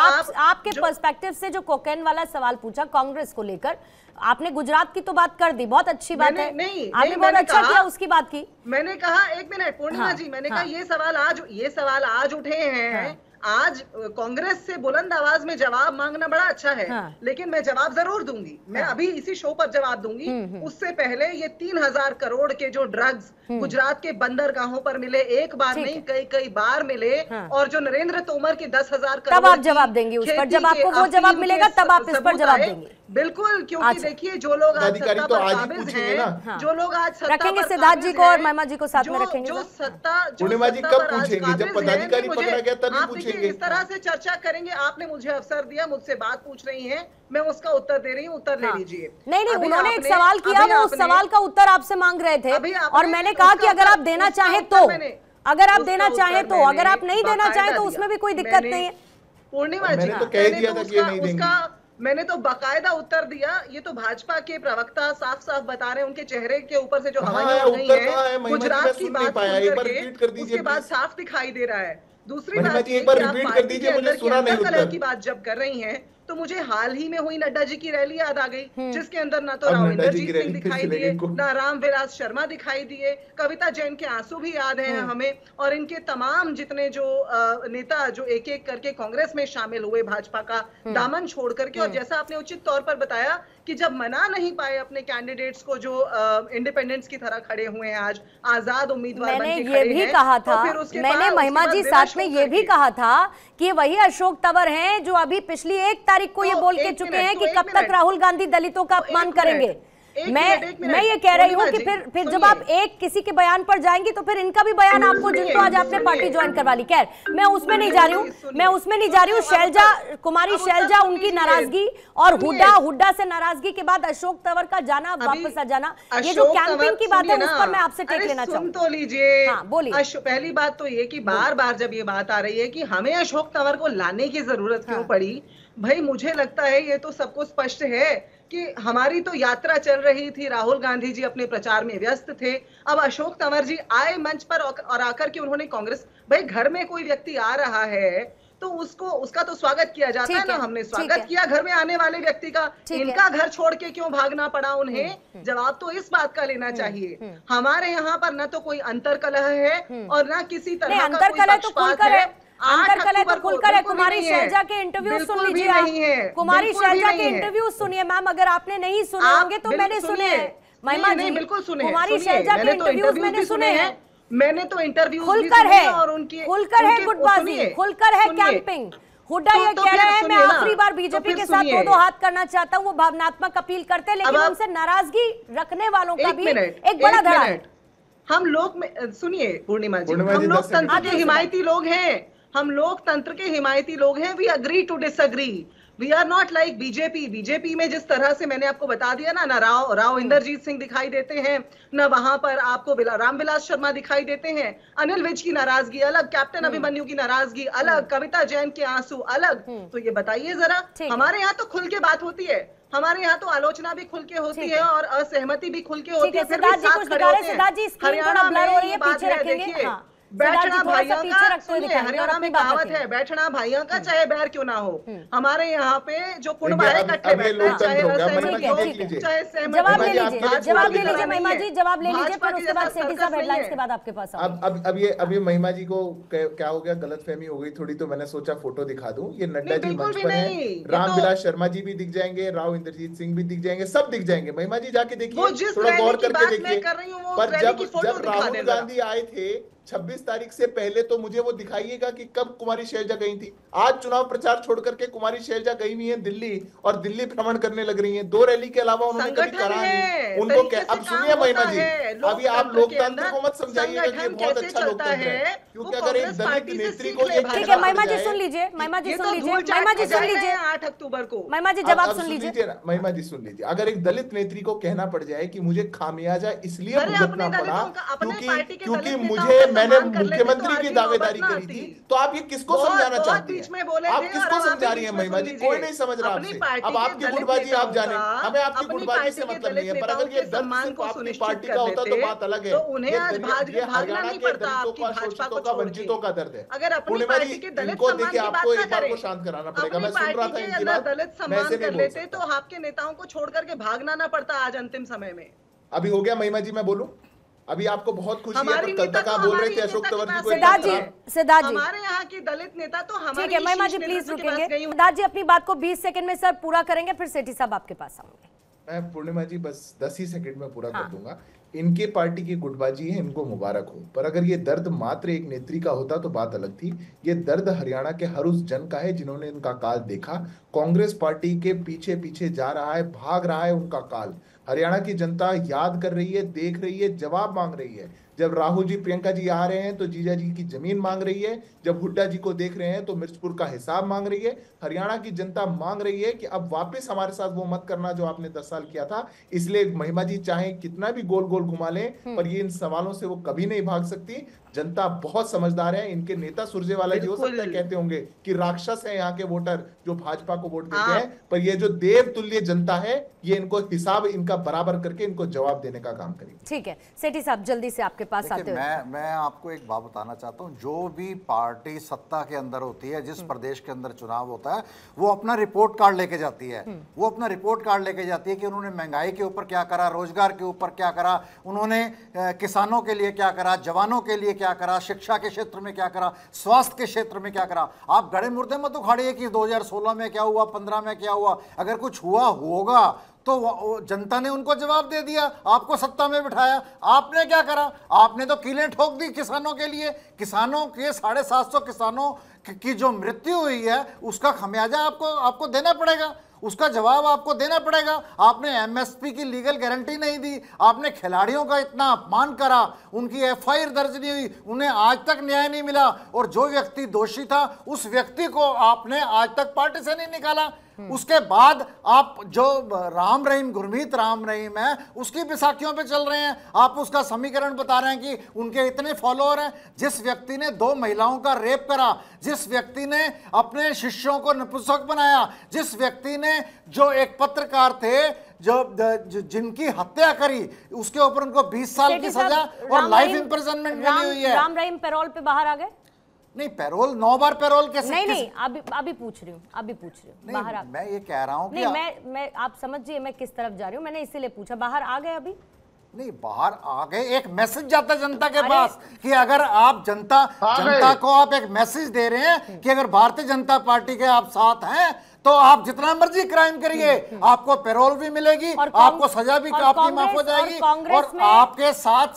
आपके पर्सपेक्टिव से जो कोकेन वाला सवाल पूछा कांग्रेस को लेकर, आपने गुजरात की तो बात कर दी, बहुत अच्छी बात है, आपने बहुत अच्छा किया उसकी बात की। मैंने कहा, एक मिनट पूर्णिमा जी, मैंने कहा ये सवाल आज उठे हैं, आज कांग्रेस से बुलंद आवाज में जवाब मांगना बड़ा अच्छा है, लेकिन मैं जवाब जरूर दूंगी, मैं अभी इसी शो पर जवाब दूंगी। उससे पहले ये 3000 करोड़ के जो ड्रग्स गुजरात के बंदरगाहों पर मिले, एक बार नहीं कई बार मिले, और जो नरेंद्र तोमर की 10,000 करोड़, तब आप जवाब देंगे उस पर, जब आपको वो जवाब मिलेगा तब आप इस पर जवाब देंगे। बिल्कुल, क्योंकि देखिए जो लोग आज सत्ता पर काबिज हैं, जो लोग आज सत्ता रखेंगे, सिद्धार्थ जी को और महिमा जी को साथ में रखेंगे, जो सत्ता पूर्णिमा जी कब पूछेंगे? जब पदाधिकारी पकड़ा गया तभी पूछेंगे। इस तरह से चर्चा करेंगे, आपने मुझे अवसर दिया, मुझसे बात पूछ रही हैं, मैं उसका उत्तर दे रही हूँ, उत्तर ले लीजिए। नहीं, उन्होंने एक सवाल किया, वो उस सवाल का उत्तर आपसे मांग रहे थे, और मैंने कहा कि अगर आप देना चाहें तो, अगर आप देना चाहें तो, अगर आप नहीं देना चाहें तो उसमें भी कोई दिक्कत नहीं है। पूर्णिमा जी, तो कह दिया था कि नहीं देंगे, मैंने तो बाकायदा उत्तर दिया। ये तो भाजपा के प्रवक्ता साफ साफ बता रहे हैं, उनके चेहरे के ऊपर से जो हवाएं उड़ गई है गुजरात की बात करके, उसके बाद साफ दिखाई दे रहा है। दूसरी बात, एक बार रिपीट कर दीजिए, मुझे सुना नहीं कलर की बात जब कर रही हैं, तो मुझे हाल ही में हुई नड्डा जी की रैली याद आ गई, जिसके अंदर ना तो राव इंद्रजीत सिंह दिखाई दिए, ना राम विलास शर्मा दिखाई दिए, कविता जैन के आंसू भी याद हैं हमें, और इनके तमाम जितने जो नेता जो एक एक करके कांग्रेस में शामिल हुए भाजपा का दामन छोड़ करके। और जैसा आपने उचित तौर पर बताया कि जब मना नहीं पाए अपने कैंडिडेट्स को जो इंडिपेंडेंट्स की तरह खड़े हुए हैं, आज आजाद उम्मीदवार मैंने ये भी कहा था, मैंने महिमा जी साथ में ये भी कहा था कि वही अशोक तंवर हैं जो अभी पिछली 1 तारीख को ये बोल के चुके हैं कि कब तक राहुल गांधी दलितों का अपमान करेंगे। मैं ये कह रही हूँ कि फिर जब आप एक किसी के बयान पर जाएंगी तो फिर इनका भी बयान आपको, जिनको आज आपने पार्टी ज्वाइन करवा ली। खैर मैं उसमें नहीं जा रही हूँ, शैलजा कुमारी शैलजा, उनकी नाराजगी और हुड्डा से नाराजगी के बाद अशोक तंवर का जाना, वापस आ जाना, ये जो कैंपेन की बात है उस पर मैं आपसे टेक लेना चाहूंगी। तो लीजिए, बोलिए। पहली बात तो ये कि बार बार जब ये बात आ रही है कि हमें अशोक तंवर को लाने की जरूरत क्यों पड़ी, भाई मुझे लगता है ये तो सबको स्पष्ट है कि हमारी तो यात्रा चल रही थी, राहुल गांधी जी अपने प्रचार में व्यस्त थे, अब अशोक तंवर जी आए मंच पर और आकर के उन्होंने कांग्रेस, भाई घर में कोई व्यक्ति आ रहा है तो उसका तो स्वागत किया जाता है ना, हमने स्वागत किया घर में आने वाले व्यक्ति का, इनका घर छोड़ के क्यों भागना पड़ा उन्हें? जवाब तो इस बात का लेना चाहिए। हमारे यहाँ पर न तो कोई अंतरकलह है और न किसी तरह का कोई पक्षपात है। तो खुलकर है। कुमारी शैलजा के इंटरव्यू सुन लीजिए आप, कुमारी शैलजा के इंटरव्यू सुनिए मैम, अगर आपने नहीं सुने होंगे तो मैंने सुने हैं महिमा जी, बिल्कुल सुने, कुमारी शैलजा के इंटरव्यूज मैंने सुने हैं, मैंने तो इंटरव्यू खुलकर है और खुलकर है गुटबाजी, खुलकर है कैंपिंग। हुड्डा ये कह रहे हैं मैं आखिरी बार बीजेपी के साथ दो हाथ करना चाहता हूँ, वो भावनात्मक अपील करते हैं, लेकिन उनसे नाराजगी रखने वालों का भी एक बड़ा धड़ा है। हम लोग सुनिए पूर्णिमा जी, हम लोकतंत्र के हिमायती लोग हैं, हम लोकतंत्र के हिमायती लोग हैं। We agree to disagree, we are not like BJP. BJP में जिस तरह से मैंने आपको बता दिया ना राव इंदरजीत सिंह दिखाई देते हैं, न वहां पर आपको रामविलास शर्मा दिखाई देते हैं, अनिल विज की नाराजगी अलग, कैप्टन अभिमन्यु की नाराजगी अलग, कविता जैन के आंसू अलग। तो ये बताइए जरा, हमारे यहाँ तो खुल के बात होती है, हमारे यहाँ तो आलोचना भी खुल के होती है और असहमति भी खुल के होती है, फिर भी साथ खड़े होते हैं। हरियाणा में ये बात है, देखिए बैठना भाइयों का, सुनिए हरियाणा में कहावत है, बैठना भाइयों का चाहे बैर क्यों ना हो। हमारे यहाँ पे जो कुनबा है इकट्ठे बैठते हैं, चाहे असहमति चाहे सहमति। जवाब ले लीजिए महिमा जी, जवाब ले लीजिए, फिर उसके बाद सेठी साहब हेडलाइंस के बाद आपके पास। अब ये महिमा जी को क्या हो गया, गलतफहमी हो गई थोड़ी, तो मैंने सोचा फोटो दिखा दूं। ये नड्डा जी मंच पर हैं, रामविलास शर्मा जी भी दिख जाएंगे, राव इंद्रजीत सिंह भी दिख जाएंगे, सब दिख जाएंगे। महिमा जी जाके देखिए, थोड़ा गौर करके देखिए। पर जब राहुल गांधी आए थे 26 तारीख से पहले, तो मुझे वो दिखाइएगा कि कब कुमारी शैलजा गई थी। आज चुनाव प्रचार छोड़ करके कुमारी शैलजा गई हुई है दिल्ली, और दिल्ली भ्रमण करने लग रही हैं। 2 रैली के अलावा उन्होंने कभी करा नहीं। उनको अब सुनिए महिमा जी, अभी आप लोकतंत्र को मत समझाइएगा कि बहुत अच्छा लोकतंत्र है, क्योंकि अगर एक दलित नेत्री को ठीक है महिमा जी सुन लीजिए, महिमा जी सुन लीजिए, महिमा जी सुन लीजिए, 8 अक्टूबर को महिमा जी जवाब सुन लीजिए। महिमा जी सुन लीजिए, अगर एक दलित नेत्री को कहना पड़ जाए कि मुझे खामियाजा इसलिए भुगतना पड़ा क्योंकि मैंने मुख्यमंत्री की दावेदारी करी थी, तो आप ये किसको समझाना चाहती हैं? आप किसको समझा रही हैं महिमा जी? कोई नहीं समझ रहा आपसे। अब आपकी गुटबाजी आप जाने, हमें आपकी गुटबाजी से मतलब नहीं है, पर अगर ये दर्द सिर्फ आपकी पार्टी का होता तो बात अलग है। ये हरियाणा के दलितों का, शोषितों का, वंचितों का दर्द है। पूर्णिमा जी, इनको देखिए, आपको एक बार को शांत कराना पड़ेगा। मैं सुन रहा था इनकी बात, दलित सम्मान कर लेते तो आपके नेताओं को छोड़ करके भागना ना पड़ता आज अंतिम समय में। अभी हो गया महिमा जी, मैं बोलूं? अभी आपको बहुत खुशी है, पर कल तक आप बोल रहे थे अशोक तंवर जी को। सिद्धार्थ जी, हमारे यहाँ की दलित नेता तो हमारे, ठीक है महिमा जी प्लीज रुकेंगे। सिद्धार्थ जी अपनी बात को 20 सेकंड में सर पूरा करेंगे, फिर सेठी साहब आपके पास आऊंगे। मैं पूर्णिमा जी बस 10 ही सेकंड में पूरा कर दूंगा। इनके पार्टी की गुटबाजी है, इनको मुबारक हो, पर अगर ये दर्द मात्र एक नेत्री का होता तो बात अलग थी। ये दर्द हरियाणा के हर उस जन का है जिन्होंने इनका काल देखा। कांग्रेस पार्टी के पीछे पीछे जा रहा है, भाग रहा है उनका काल। हरियाणा की जनता याद कर रही है, देख रही है, जवाब मांग रही है। जब राहुल जी प्रियंका जी आ रहे हैं तो जीजा जी की जमीन मांग रही है, जब हुड्डा जी को देख रहे हैं तो मिर्चपुर का हिसाब मांग रही है। हरियाणा की जनता मांग रही है कि अब वापस हमारे साथ वो मत करना जो आपने 10 साल किया था। इसलिए महिमा जी चाहे कितना भी गोल गोल घुमा लें, पर ये इन सवालों से वो कभी नहीं भाग सकती। जनता बहुत समझदार है। इनके नेता सुरजेवाला जी हो सकता है कहते होंगे कि राक्षस है यहाँ के वोटर जो भाजपा को वोट देते हैं, पर ये जो देव तुल्य जनता है, ये इनको हिसाब इनका बराबर करके इनको जवाब देने का काम करेगी। ठीक है सेठी साहब, जल्दी से आपके पास आते हैं। मैं आपको एक बात बताना चाहता हूँ, जो भी पार्टी सत्ता के अंदर होती है, जिस प्रदेश के अंदर चुनाव होता है, वो अपना रिपोर्ट कार्ड लेके जाती है। वो अपना रिपोर्ट कार्ड लेके जाती है कि उन्होंने महंगाई के ऊपर क्या करा, रोजगार के ऊपर क्या करा, उन्होंने किसानों के लिए क्या करा, जवानों के लिए क्या करा, शिक्षा के क्षेत्र में क्या करा, स्वास्थ्य के क्षेत्र में क्या करा। आप गड़े मुर्दे मत उखाड़िए कि 2016 में क्या हुआ, 15 में क्या हुआ। अगर कुछ हुआ होगा तो जनता ने उनको जवाब दे दिया, आपको सत्ता में बिठाया। आपने क्या करा? आपने तो कीलें ठोक दी किसानों के लिए। किसानों के 750 किसानों की जो मृत्यु हुई है उसका खमियाजा आपको देना पड़ेगा, उसका जवाब आपको देना पड़ेगा। आपने एमएसपी की लीगल गारंटी नहीं दी, आपने खिलाड़ियों का इतना अपमान करा, उनकी एफआईआर दर्ज नहीं हुई, उन्हें आज तक न्याय नहीं मिला, और जो व्यक्ति दोषी था उस व्यक्ति को आपने आज तक पार्टी से नहीं निकाला। उसके बाद आप जो राम रहीम, गुरमीत राम रहीम है, उसकी बैसाखियों पे चल रहे हैं। आप उसका समीकरण बता रहे हैं कि उनके इतने फॉलोअर हैं। जिस व्यक्ति ने 2 महिलाओं का रेप करा, जिस व्यक्ति ने अपने शिष्यों को नपुंसक बनाया, जिस व्यक्ति ने जो एक पत्रकार थे जिनकी हत्या करी, उसके ऊपर उनको 20 साल की सजा और लाइफ इंप्रिजनमेंट मिली हुई है। राम रहीम पैरोल पे बाहर आ गए? नहीं, पैरोल 9 बार पैरोल कैसे? नहीं, अभी पूछ रही हूँ, बाहर आ गए? मैं ये कह रहा हूँ नहीं, मैं आप समझिए मैं किस तरफ जा रही हूँ, मैंने इसीलिए पूछा, बाहर आ गए अभी? नहीं, बाहर आ गए। एक मैसेज जाता जनता के पास कि अगर आप जनता को आप एक मैसेज दे रहे हैं कि अगर भारतीय जनता पार्टी के आप साथ हैं तो आप जितना मर्जी क्राइम करिए, आपको पैरोल भी मिलेगी, आपको सजा भी आपकी माफ हो जाएगी, और आपके साथ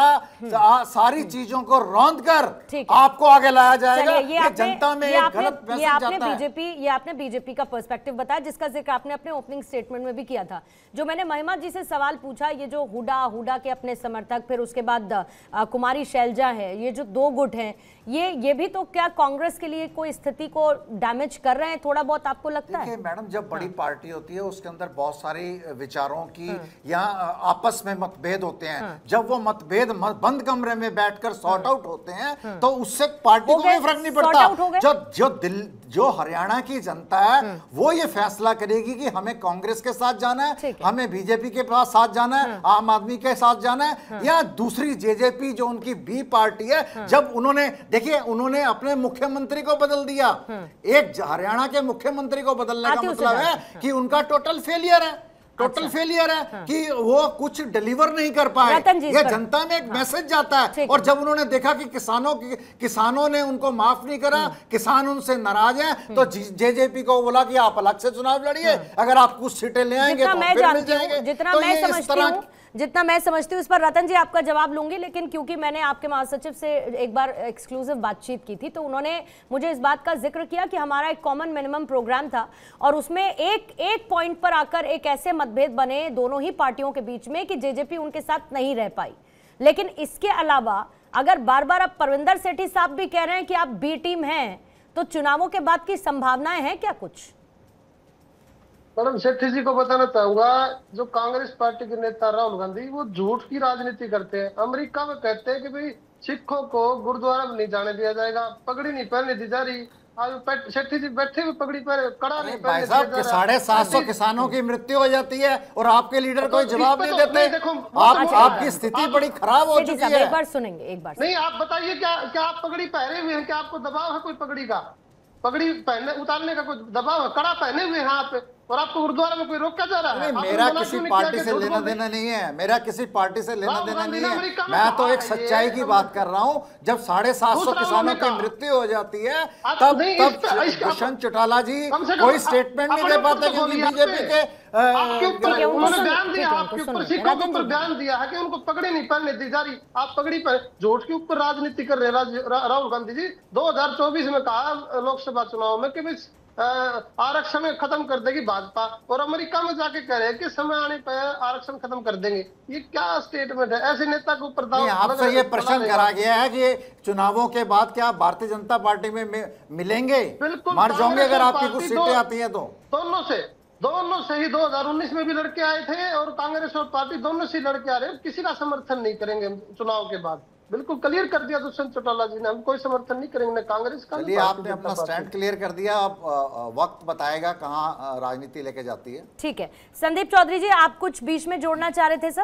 सारी चीजों को रौंद कर आपको आगे लाया जाएगा। ये जनता में एक गलत मैसेज जाता है। ये आपने बीजेपी का पर्सपेक्टिव बताया, जिसका जिक्र आपने अपने ओपनिंग स्टेटमेंट में भी किया था। जो मैंने महिमा जी से सवाल पूछा, ये जो हुडा के अपने समर्थक, फिर उसके बाद कुमारी शैलजा है, ये जो 2 गुट हैं, ये भी तो क्या कांग्रेस के लिए कोई स्थिति को डैमेज कर रहे हैं थोड़ा बहुत, आपको लगता है? मैडम, जब बड़ी पार्टी होती है उसके अंदर बहुत सारी विचारों की या आपस में मतभेद होते हैं। जब वो मतभेद बंद कमरे में बैठकर सॉर्ट आउट होते हैं तो उससे पार्टी को कोई फर्क नहीं पड़ता। जो हरियाणा की जनता है वो ये फैसला करेगी कि हमें कांग्रेस के साथ जाना है, हमें बीजेपी के पास साथ जाना है, आम आदमी के साथ जाना है, या दूसरी जेजेपी जो उनकी बी पार्टी है। जब उन्होंने देखिए, उन्होंने अपने मुख्यमंत्री को बदल दिया, एक हरियाणा के मुख्यमंत्री को बदलने का मतलब है कि उनका टोटल फेलियर है, कि वो कुछ डिलीवर नहीं कर पाए। ये जनता में एक मैसेज जाता है। और जब उन्होंने देखा कि किसानों ने उनको माफ नहीं करा, किसान उनसे नाराज हैं, तो जेजेपी को बोला कि आप अलग से चुनाव लड़िए, अगर आप कुछ सीटें ले आएंगे तो फिर मिल जाएंगे। जितना मैं समझती हूँ इस पर रतन जी आपका जवाब लूंगी, लेकिन क्योंकि मैंने आपके महासचिव से एक बार एक्सक्लूसिव बातचीत की थी तो उन्होंने मुझे इस बात का जिक्र किया कि हमारा एक कॉमन मिनिमम प्रोग्राम था और उसमें एक पॉइंट पर आकर एक ऐसे मतभेद बने दोनों ही पार्टियों के बीच में कि जेजेपी उनके साथ नहीं रह पाई। लेकिन इसके अलावा अगर बार बार अब परविंदर सेठी साहब भी कह रहे हैं कि आप बी टीम हैं, तो चुनावों के बाद की संभावनाएं हैं क्या कुछ? मैडम, सेठी जी को बताना चाहूंगा, जो कांग्रेस पार्टी के नेता राहुल गांधी वो झूठ की राजनीति करते हैं। अमेरिका में कहते हैं कि भाई सिखों को गुरुद्वारा में नहीं जाने दिया जाएगा, पगड़ी नहीं पहनने दी जा रही। आज सेठी जी बैठे हुए पगड़ी पर कड़ा नहीं पहने। 750 किसानों की मृत्यु हो जाती है और आपके लीडर कोई जवाब नहीं देते। देखो, आपकी स्थिति बड़ी खराब हो चुकी है। एक बार सुनेंगे, एक बार नहीं, आप बताइए क्या आप पगड़ी पहने हुए हैं? क्या आपको दबाव है कोई पगड़ी का? पगड़ी पहनने उतारने का कोई दबाव है? कड़ा पहने हुए हैं आप, और आपको गुरुद्वारा में कोई रोका जा रहा है? मेरा किसी पार्टी से लेना देना नहीं है, मेरा किसी पार्टी से लेना देना नहीं है। मैं तो एक सच्चाई की बात कर रहा हूँ। जब 750 किसानों की मृत्यु हो जाती है तब दुष्यंत चौटाला जी कोई स्टेटमेंट नहीं दे पाते क्योंकि बीजेपी के उन्होंने बयान दिया, आपके ऊपर सिखों के ऊपर बयान दिया है कि उनको पगड़ी नहीं पहनने दी जा रही। आप पगड़ी पर झूठ के ऊपर राजनीति कर रहे हैं राहुल गांधी जी। 2024 में कहा लोकसभा चुनाव में कि आरक्षण खत्म कर देगी भाजपा, और अमेरिका में जाके कह रहे हैं कि समय आने पर आरक्षण खत्म कर देंगे। ये क्या स्टेटमेंट है? ऐसे नेता को ऊपर आपसे ये प्रश्न करा गया है कि चुनावों के बाद क्या भारतीय जनता पार्टी में मिलेंगे? बिल्कुल मर जाओगे अगर आपकी कुछ सीटें आती है तो। दोनों से ही 2019 में भी लड़के आए थे और कांग्रेस और पार्टी दोनों से लड़के आ रहे हैं। किसी का समर्थन नहीं करेंगे चुनाव के बाद। बिल्कुल क्लियर कर दिया दुष्यंत चौटाला जी ने, हम कोई समर्थन नहीं करेंगे कांग्रेस का। चलिए, आपने अपना स्टैंड क्लियर कर दिया। अब वक्त बताएगा कहां राजनीति लेके जाती है। ठीक है, संदीप चौधरी जी आप कुछ बीच में जोड़ना चाह रहे थे सर?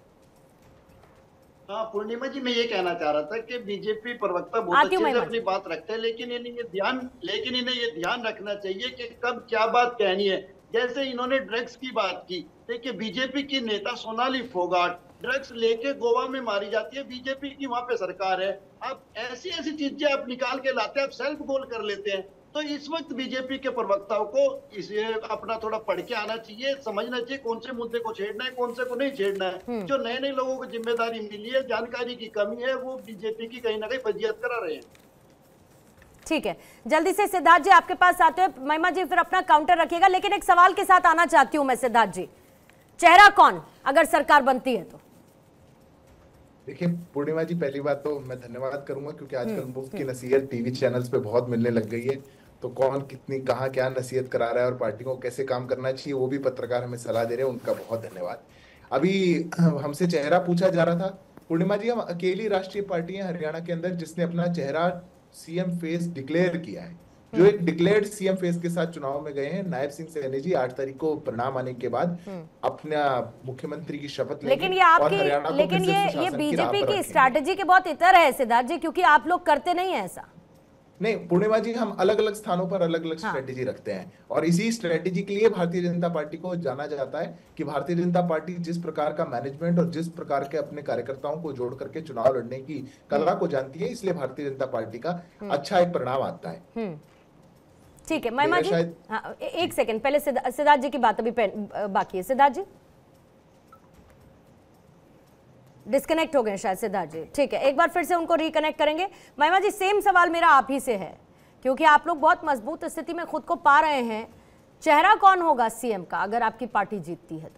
हाँ पूर्णिमा जी, मैं ये कहना चाह रहा था कि बीजेपी प्रवक्ता बहुत अच्छे से अपनी बात रखते हैं, लेकिन इन्हें ये ध्यान रखना चाहिए कि कब क्या बात कहनी है। जैसे इन्होंने ड्रग्स की बात की, देखिए बीजेपी की नेता सोनाली फोगाट ड्रग्स लेके गोवा में मारी जाती है, बीजेपी की वहां पे सरकार है। आप ऐसी चीजें आप निकाल के लाते हैं, आप सेल्फ गोल कर लेते हैं। तो इस वक्त बीजेपी के प्रवक्ताओं को इसे अपना थोड़ा पढ़ के आना चाहिए, समझना चाहिए कौन से मुद्दे को छेड़ना है, कौन से को नहीं छेड़ना है। जो नए नए लोगों को जिम्मेदारी मिली है, जानकारी की कमी है, वो बीजेपी की कहीं ना कहीं फजीहत करा रहे हैं। ठीक है, जल्दी से सिद्धार्थ जी आपके पास आते हैं। महिमा जी फिर अपना काउंटर रखिएगा, लेकिन एक सवाल के साथ आना चाहती हूं मैं। सिद्धार्थ जी, चेहरा कौन अगर सरकार बनती है तो? देखिए पूर्णिमा जी, पहली बात तो मैं धन्यवाद करूंगा क्योंकि आजकल मुफ्त की नसीहत टीवी चैनल्स पे बहुत मिलने लग गई है। तो कौन कितनी कहाँ क्या नसीहत करा रहा है और पार्टी को कैसे काम करना चाहिए वो भी पत्रकार हमें सलाह दे रहे हैं, उनका बहुत धन्यवाद। अभी हमसे चेहरा पूछा जा रहा था। पूर्णिमा जी, हम अकेली राष्ट्रीय पार्टी है हरियाणा के अंदर जिसने अपना चेहरा सीएम फेस डिक्लेयर किया है। जो एक डिक्लेयर्ड सीएम फेस के साथ चुनाव में गए हैं। नायब सिंह सैनी जी 8 तारीख को परिणाम आने के बाद अपना मुख्यमंत्री की शपथ लेंगे। लेकिन ये बीजेपी की स्ट्रैटेजी के बहुत इतर है सिद्धार्थ जी, क्योंकि आप लोग करते नहीं है ऐसा। नहीं पूर्णिमा जी, हम अलग अलग स्थानों पर अलग अलग स्ट्रेटेजी रखते हैं और इसी स्ट्रेटेजी के लिए भारतीय जनता पार्टी को जाना जाता है कि भारतीय जनता पार्टी जिस प्रकार का मैनेजमेंट और जिस प्रकार के अपने कार्यकर्ताओं को जोड़ करके चुनाव लड़ने की कला को जानती है, इसलिए भारतीय जनता पार्टी का अच्छा एक परिणाम आता है। ठीक है महिमा जी, हाँ, एक सेकंड पहले सिद्धार्थ जी की बात अभी बाकी है। सिद्धार्थ जी डिस्कनेक्ट हो गए शायद सिद्धार्थ जी, ठीक है, एक बार फिर से उनको रिकनेक्ट करेंगे। महिमा जी सेम सवाल मेरा आप ही से है, क्योंकि आप लोग बहुत मजबूत स्थिति में खुद को पा रहे हैं। चेहरा कौन होगा सीएम का अगर आपकी पार्टी जीतती है तो?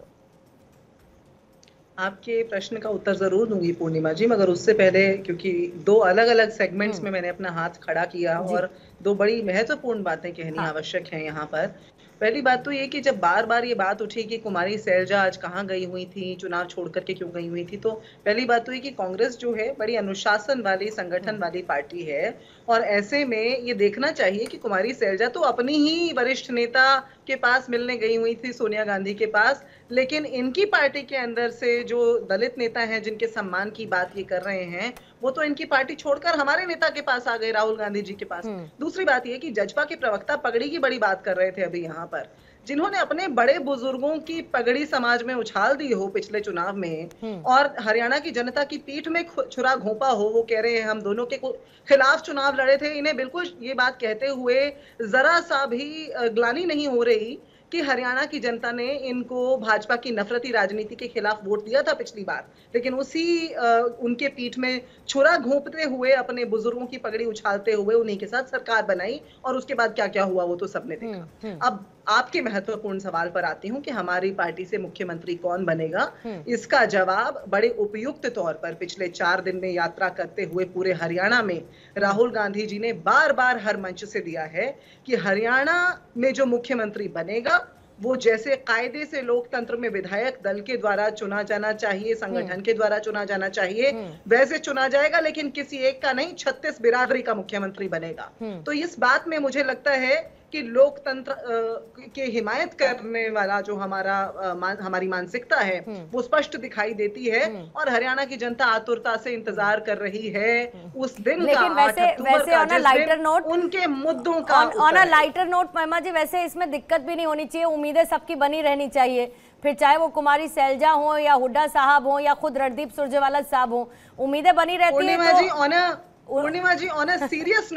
आपके प्रश्न का उत्तर जरूर दूंगी पूर्णिमा जी, मगर उससे पहले क्योंकि दो अलग अलग सेगमेंट्स में मैंने अपना हाथ खड़ा किया और दो बड़ी महत्वपूर्ण बातें कहनी आवश्यक हैं यहाँ पर। पहली बात तो ये कि जब बार बार ये बात उठी कि कुमारी सैलजा आज कहाँ गई हुई थी, चुनाव छोड़ करके क्यों गई हुई थी, तो पहली बात तो ये कि कांग्रेस जो है बड़ी अनुशासन वाली संगठन वाली पार्टी है और ऐसे में ये देखना चाहिए कि कुमारी सैलजा तो अपनी ही वरिष्ठ नेता के पास मिलने गई हुई थी, सोनिया गांधी के पास, लेकिन इनकी पार्टी के अंदर से जो दलित नेता हैं जिनके सम्मान की बात ये कर रहे हैं वो तो इनकी पार्टी छोड़कर हमारे नेता के पास आ गए, राहुल गांधी जी के पास। दूसरी बात ये कि जजपा के प्रवक्ता पगड़ी की बड़ी बात कर रहे थे अभी यहाँ पर, जिन्होंने अपने बड़े बुजुर्गों की पगड़ी समाज में उछाल दी हो पिछले चुनाव में और हरियाणा की जनता की पीठ में छुरा घोंपा हो। वो कह रहे हैं हम दोनों के खिलाफ चुनाव लड़े थे। इन्हें बिल्कुल ये बात कहते हुए जरा सा भी ग्लानि नहीं हो रही कि हरियाणा की जनता ने इनको भाजपा की नफरती राजनीति के खिलाफ वोट दिया था पिछली बार, लेकिन उसी उनके पीठ में छुरा घोंपते हुए अपने बुजुर्गों की पगड़ी उछालते हुए उन्हीं के साथ सरकार बनाई और उसके बाद क्या क्या हुआ वो तो सबने देखा। अब आपके महत्वपूर्ण सवाल पर आती हूँ कि हमारी पार्टी से मुख्यमंत्री कौन बनेगा। इसका जवाब बड़े उपयुक्त तौर पर पिछले 4 दिन में यात्रा करते हुए पूरे हरियाणा में राहुल गांधी जी ने बार बार हर मंच से दिया है कि हरियाणा में जो मुख्यमंत्री बनेगा वो जैसे कायदे से लोकतंत्र में विधायक दल के द्वारा चुना जाना चाहिए, संगठन के द्वारा चुना जाना चाहिए, वैसे चुना जाएगा, लेकिन किसी एक का नहीं, 36 बिरादरी का मुख्यमंत्री बनेगा। तो इस बात में मुझे लगता है कि लोकतंत्र के हिमायत करने वाला जो हमारी मानसिकता है वो स्पष्ट दिखाई देती है और हरियाणा की जनता आतुरता से इंतजार कर रही है उस दिन का, 8 अक्टूबर का, ऑन अ लाइटर नोट उनके मुद्दों का ऑन अ लाइटर नोट महिमा जी, वैसे इसमें दिक्कत भी नहीं होनी चाहिए, उम्मीदें सबकी बनी रहनी चाहिए, फिर चाहे वो कुमारी सैलजा हो या हुड्डा साहब हो या खुद रणदीप सुरजेवाला साहब हो, उम्मीदें बनी रहती है। Purnima ji on a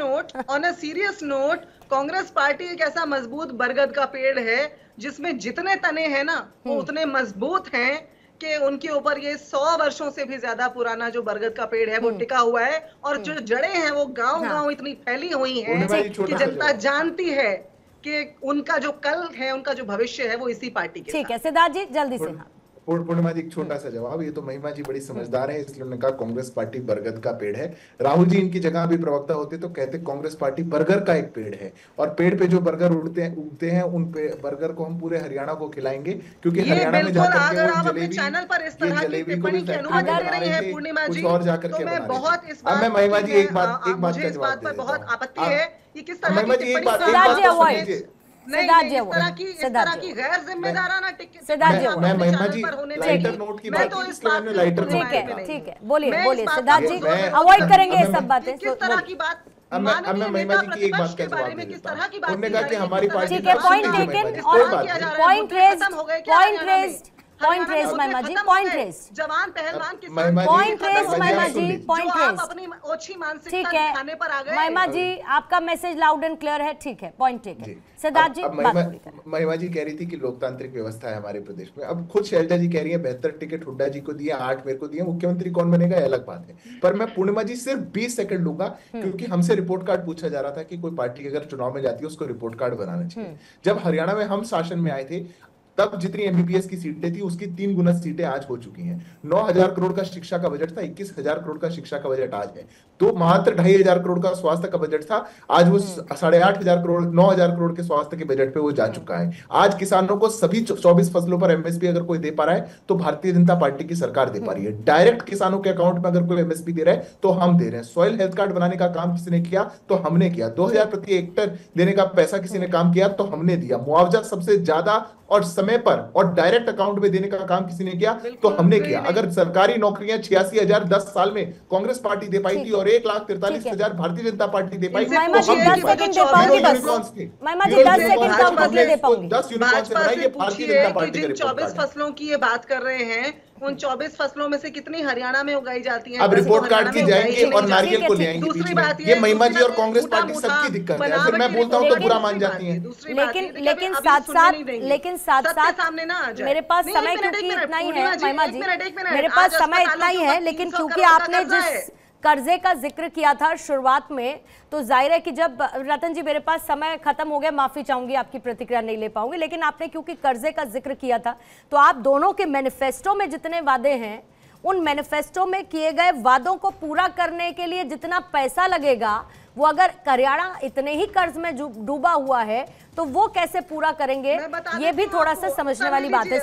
serious note Congress party एक ऐसा मजबूत बरगद का पेड़ है जिसमें जितने तने हैं ना वो उतने मजबूत हैं कि उनके ऊपर ये 100 वर्षों से भी ज्यादा पुराना जो बरगद का पेड़ है वो टिका हुआ है और जो जड़ें हैं वो गांव-गांव इतनी फैली हुई हैं कि जनता जानती है कि उनका जो कल है, उनका जो भविष्य है वो इसी पार्टी के। ठीक है सिद्धार्थ जी जल्दी से। पूर्णिमा जी एक छोटा सा जवाब, ये तो महिमा जी बड़ी समझदार है इसलिए उन्होंने कहा कांग्रेस पार्टी बरगद का पेड़ है। राहुल जी इनकी जगह भी प्रवक्ता होते तो कहते कांग्रेस पार्टी बर्गर का एक पेड़ है और पेड़ पे जो बर्गर उगते हैं उन पे बर्गर को हम पूरे हरियाणा को खिलाएंगे, क्योंकि हरियाणा में जाकर के वो जलेबी चैनल पर इस तरह की टिप्पणी की अनुमति दे रही है पूर्णिमा जी, और जाकर के मैं बहुत इस बात, मैं महिमा जी एक बात इस बात पर बहुत आपत्ति है कि किस तरह महिमा जी एक बात इस तरह की गैर जिम्मेदाराना मैं महिमा जी लाइटर नोट की बात तो इस मैंने लाइटर नोट ठीक है बोलिए सिद्धार्थ जी, अवॉइड करेंगे ये सब बातें। किस तरह की बात अब मैं महिमा जी की एक बात का जवाब दे देता हूं। उन्होंने कहा कि हमारी पार्टी ठीक है, point taken, point raised, point raised Mahima ji, point race, जवान पहलवान के point raised Mahima ji, point race, अपनी ओछी मानसिकता ठीक है दिखाने पर आ गए। महिमा जी, आपका मैसेज लाउड एंड क्लियर है, ठीक है, पॉइंट टेकन। सिद्धार्थ जी, बात पूरी करें। महिमा जी कह रही थी कि लोकतांत्रिक व्यवस्था है हमारे प्रदेश में। अब खुद शैलजा जी कह रही है 72 टिकट हुड्डा जी को दिए, 8 मेरे को दिए, मुख्यमंत्री कौन बनेगा ये अलग बात है। पर मैं पूर्णिमा जी सिर्फ 20 सेकंड लूंगा, क्योंकि हमसे रिपोर्ट कार्ड पूछा जा रहा था कि कोई पार्टी अगर चुनाव में जाती है उसको रिपोर्ट कार्ड बनाना चाहिए। जब हरियाणा में हम शासन में आए थे तब जितनी एमबीबीएस की सीटें थी उसकी 3 गुना सीटें आज हो चुकी हैं। 9,000 करोड़ का शिक्षा का बजट था, 21,000 करोड़ का शिक्षा का बजट आज है। तो मात्र 2,500 करोड़ का स्वास्थ्य का बजट था, आज वो 8,500 करोड़ 9,000 करोड़ के स्वास्थ्य के बजट पे वो जा चुका है। आज किसानों को सभी 24 फसलों पर एमएसपी अगर कोई दे पा रहा है तो भारतीय जनता पार्टी की सरकार दे पा रही है। डायरेक्ट किसानों के अकाउंट में अगर कोई एमएसपी दे रहा है तो हम दे रहे हैं। सॉइल हेल्थ कार्ड बनाने का काम किसी ने किया तो हमने किया। 2,000 प्रति हेक्टेयर देने का पैसा किसी ने काम किया तो हमने दिया। मुआवजा सबसे ज्यादा और समय पर और डायरेक्ट अकाउंट में देने का काम किसी ने किया तो हमने किया। अगर सरकारी नौकरियां 86,000 10 साल में कांग्रेस पार्टी दे पाई थी और 1,43,000 भारतीय जनता पार्टी दे पाई थी, महिमा जी 10 सेकंड दे पाऊंगी बस। महिमा जी 10 सेकंड का उत्तर दे पाऊंगी। 10 यूनिकॉर्न से बनाई, ये भारतीय जनता पार्टी का रिपोर्ट 24 फसलों की ये बात कर रहे हैं, उन 24 फसलों में से कितनी हरियाणा में उगाई जाती हैं? अब रिपोर्ट कार्ड की जाएंगे और नारियल को ले आएंगे। दूसरी बात ये महिमा जी और कांग्रेस पार्टी सबकी दिक्कत है। फिर मैं बोलता हूँ तो बुरा मान जाती है। लेकिन साथ साथ मेरे पास समय क्योंकि इतना ही है महिमा जी, मेरे पास समय इतना ही है, लेकिन क्योंकि आपने जिस कर्जे का जिक्र किया था शुरुआत में, तो जाहिर है कि जब रतन जी मेरे पास समय खत्म हो गया, माफी चाहूंगी, आपकी प्रतिक्रिया नहीं ले पाऊंगी, लेकिन आपने क्योंकि कर्जे का जिक्र किया था तो आप दोनों के मैनिफेस्टो में जितने वादे हैं उन मैनिफेस्टो में किए गए वादों को पूरा करने के लिए जितना पैसा लगेगा वो अगर हरियाणा इतने ही कर्ज में डूबा हुआ है तो वो कैसे पूरा करेंगे, ये भी थोड़ा सा समझने वाली बात है।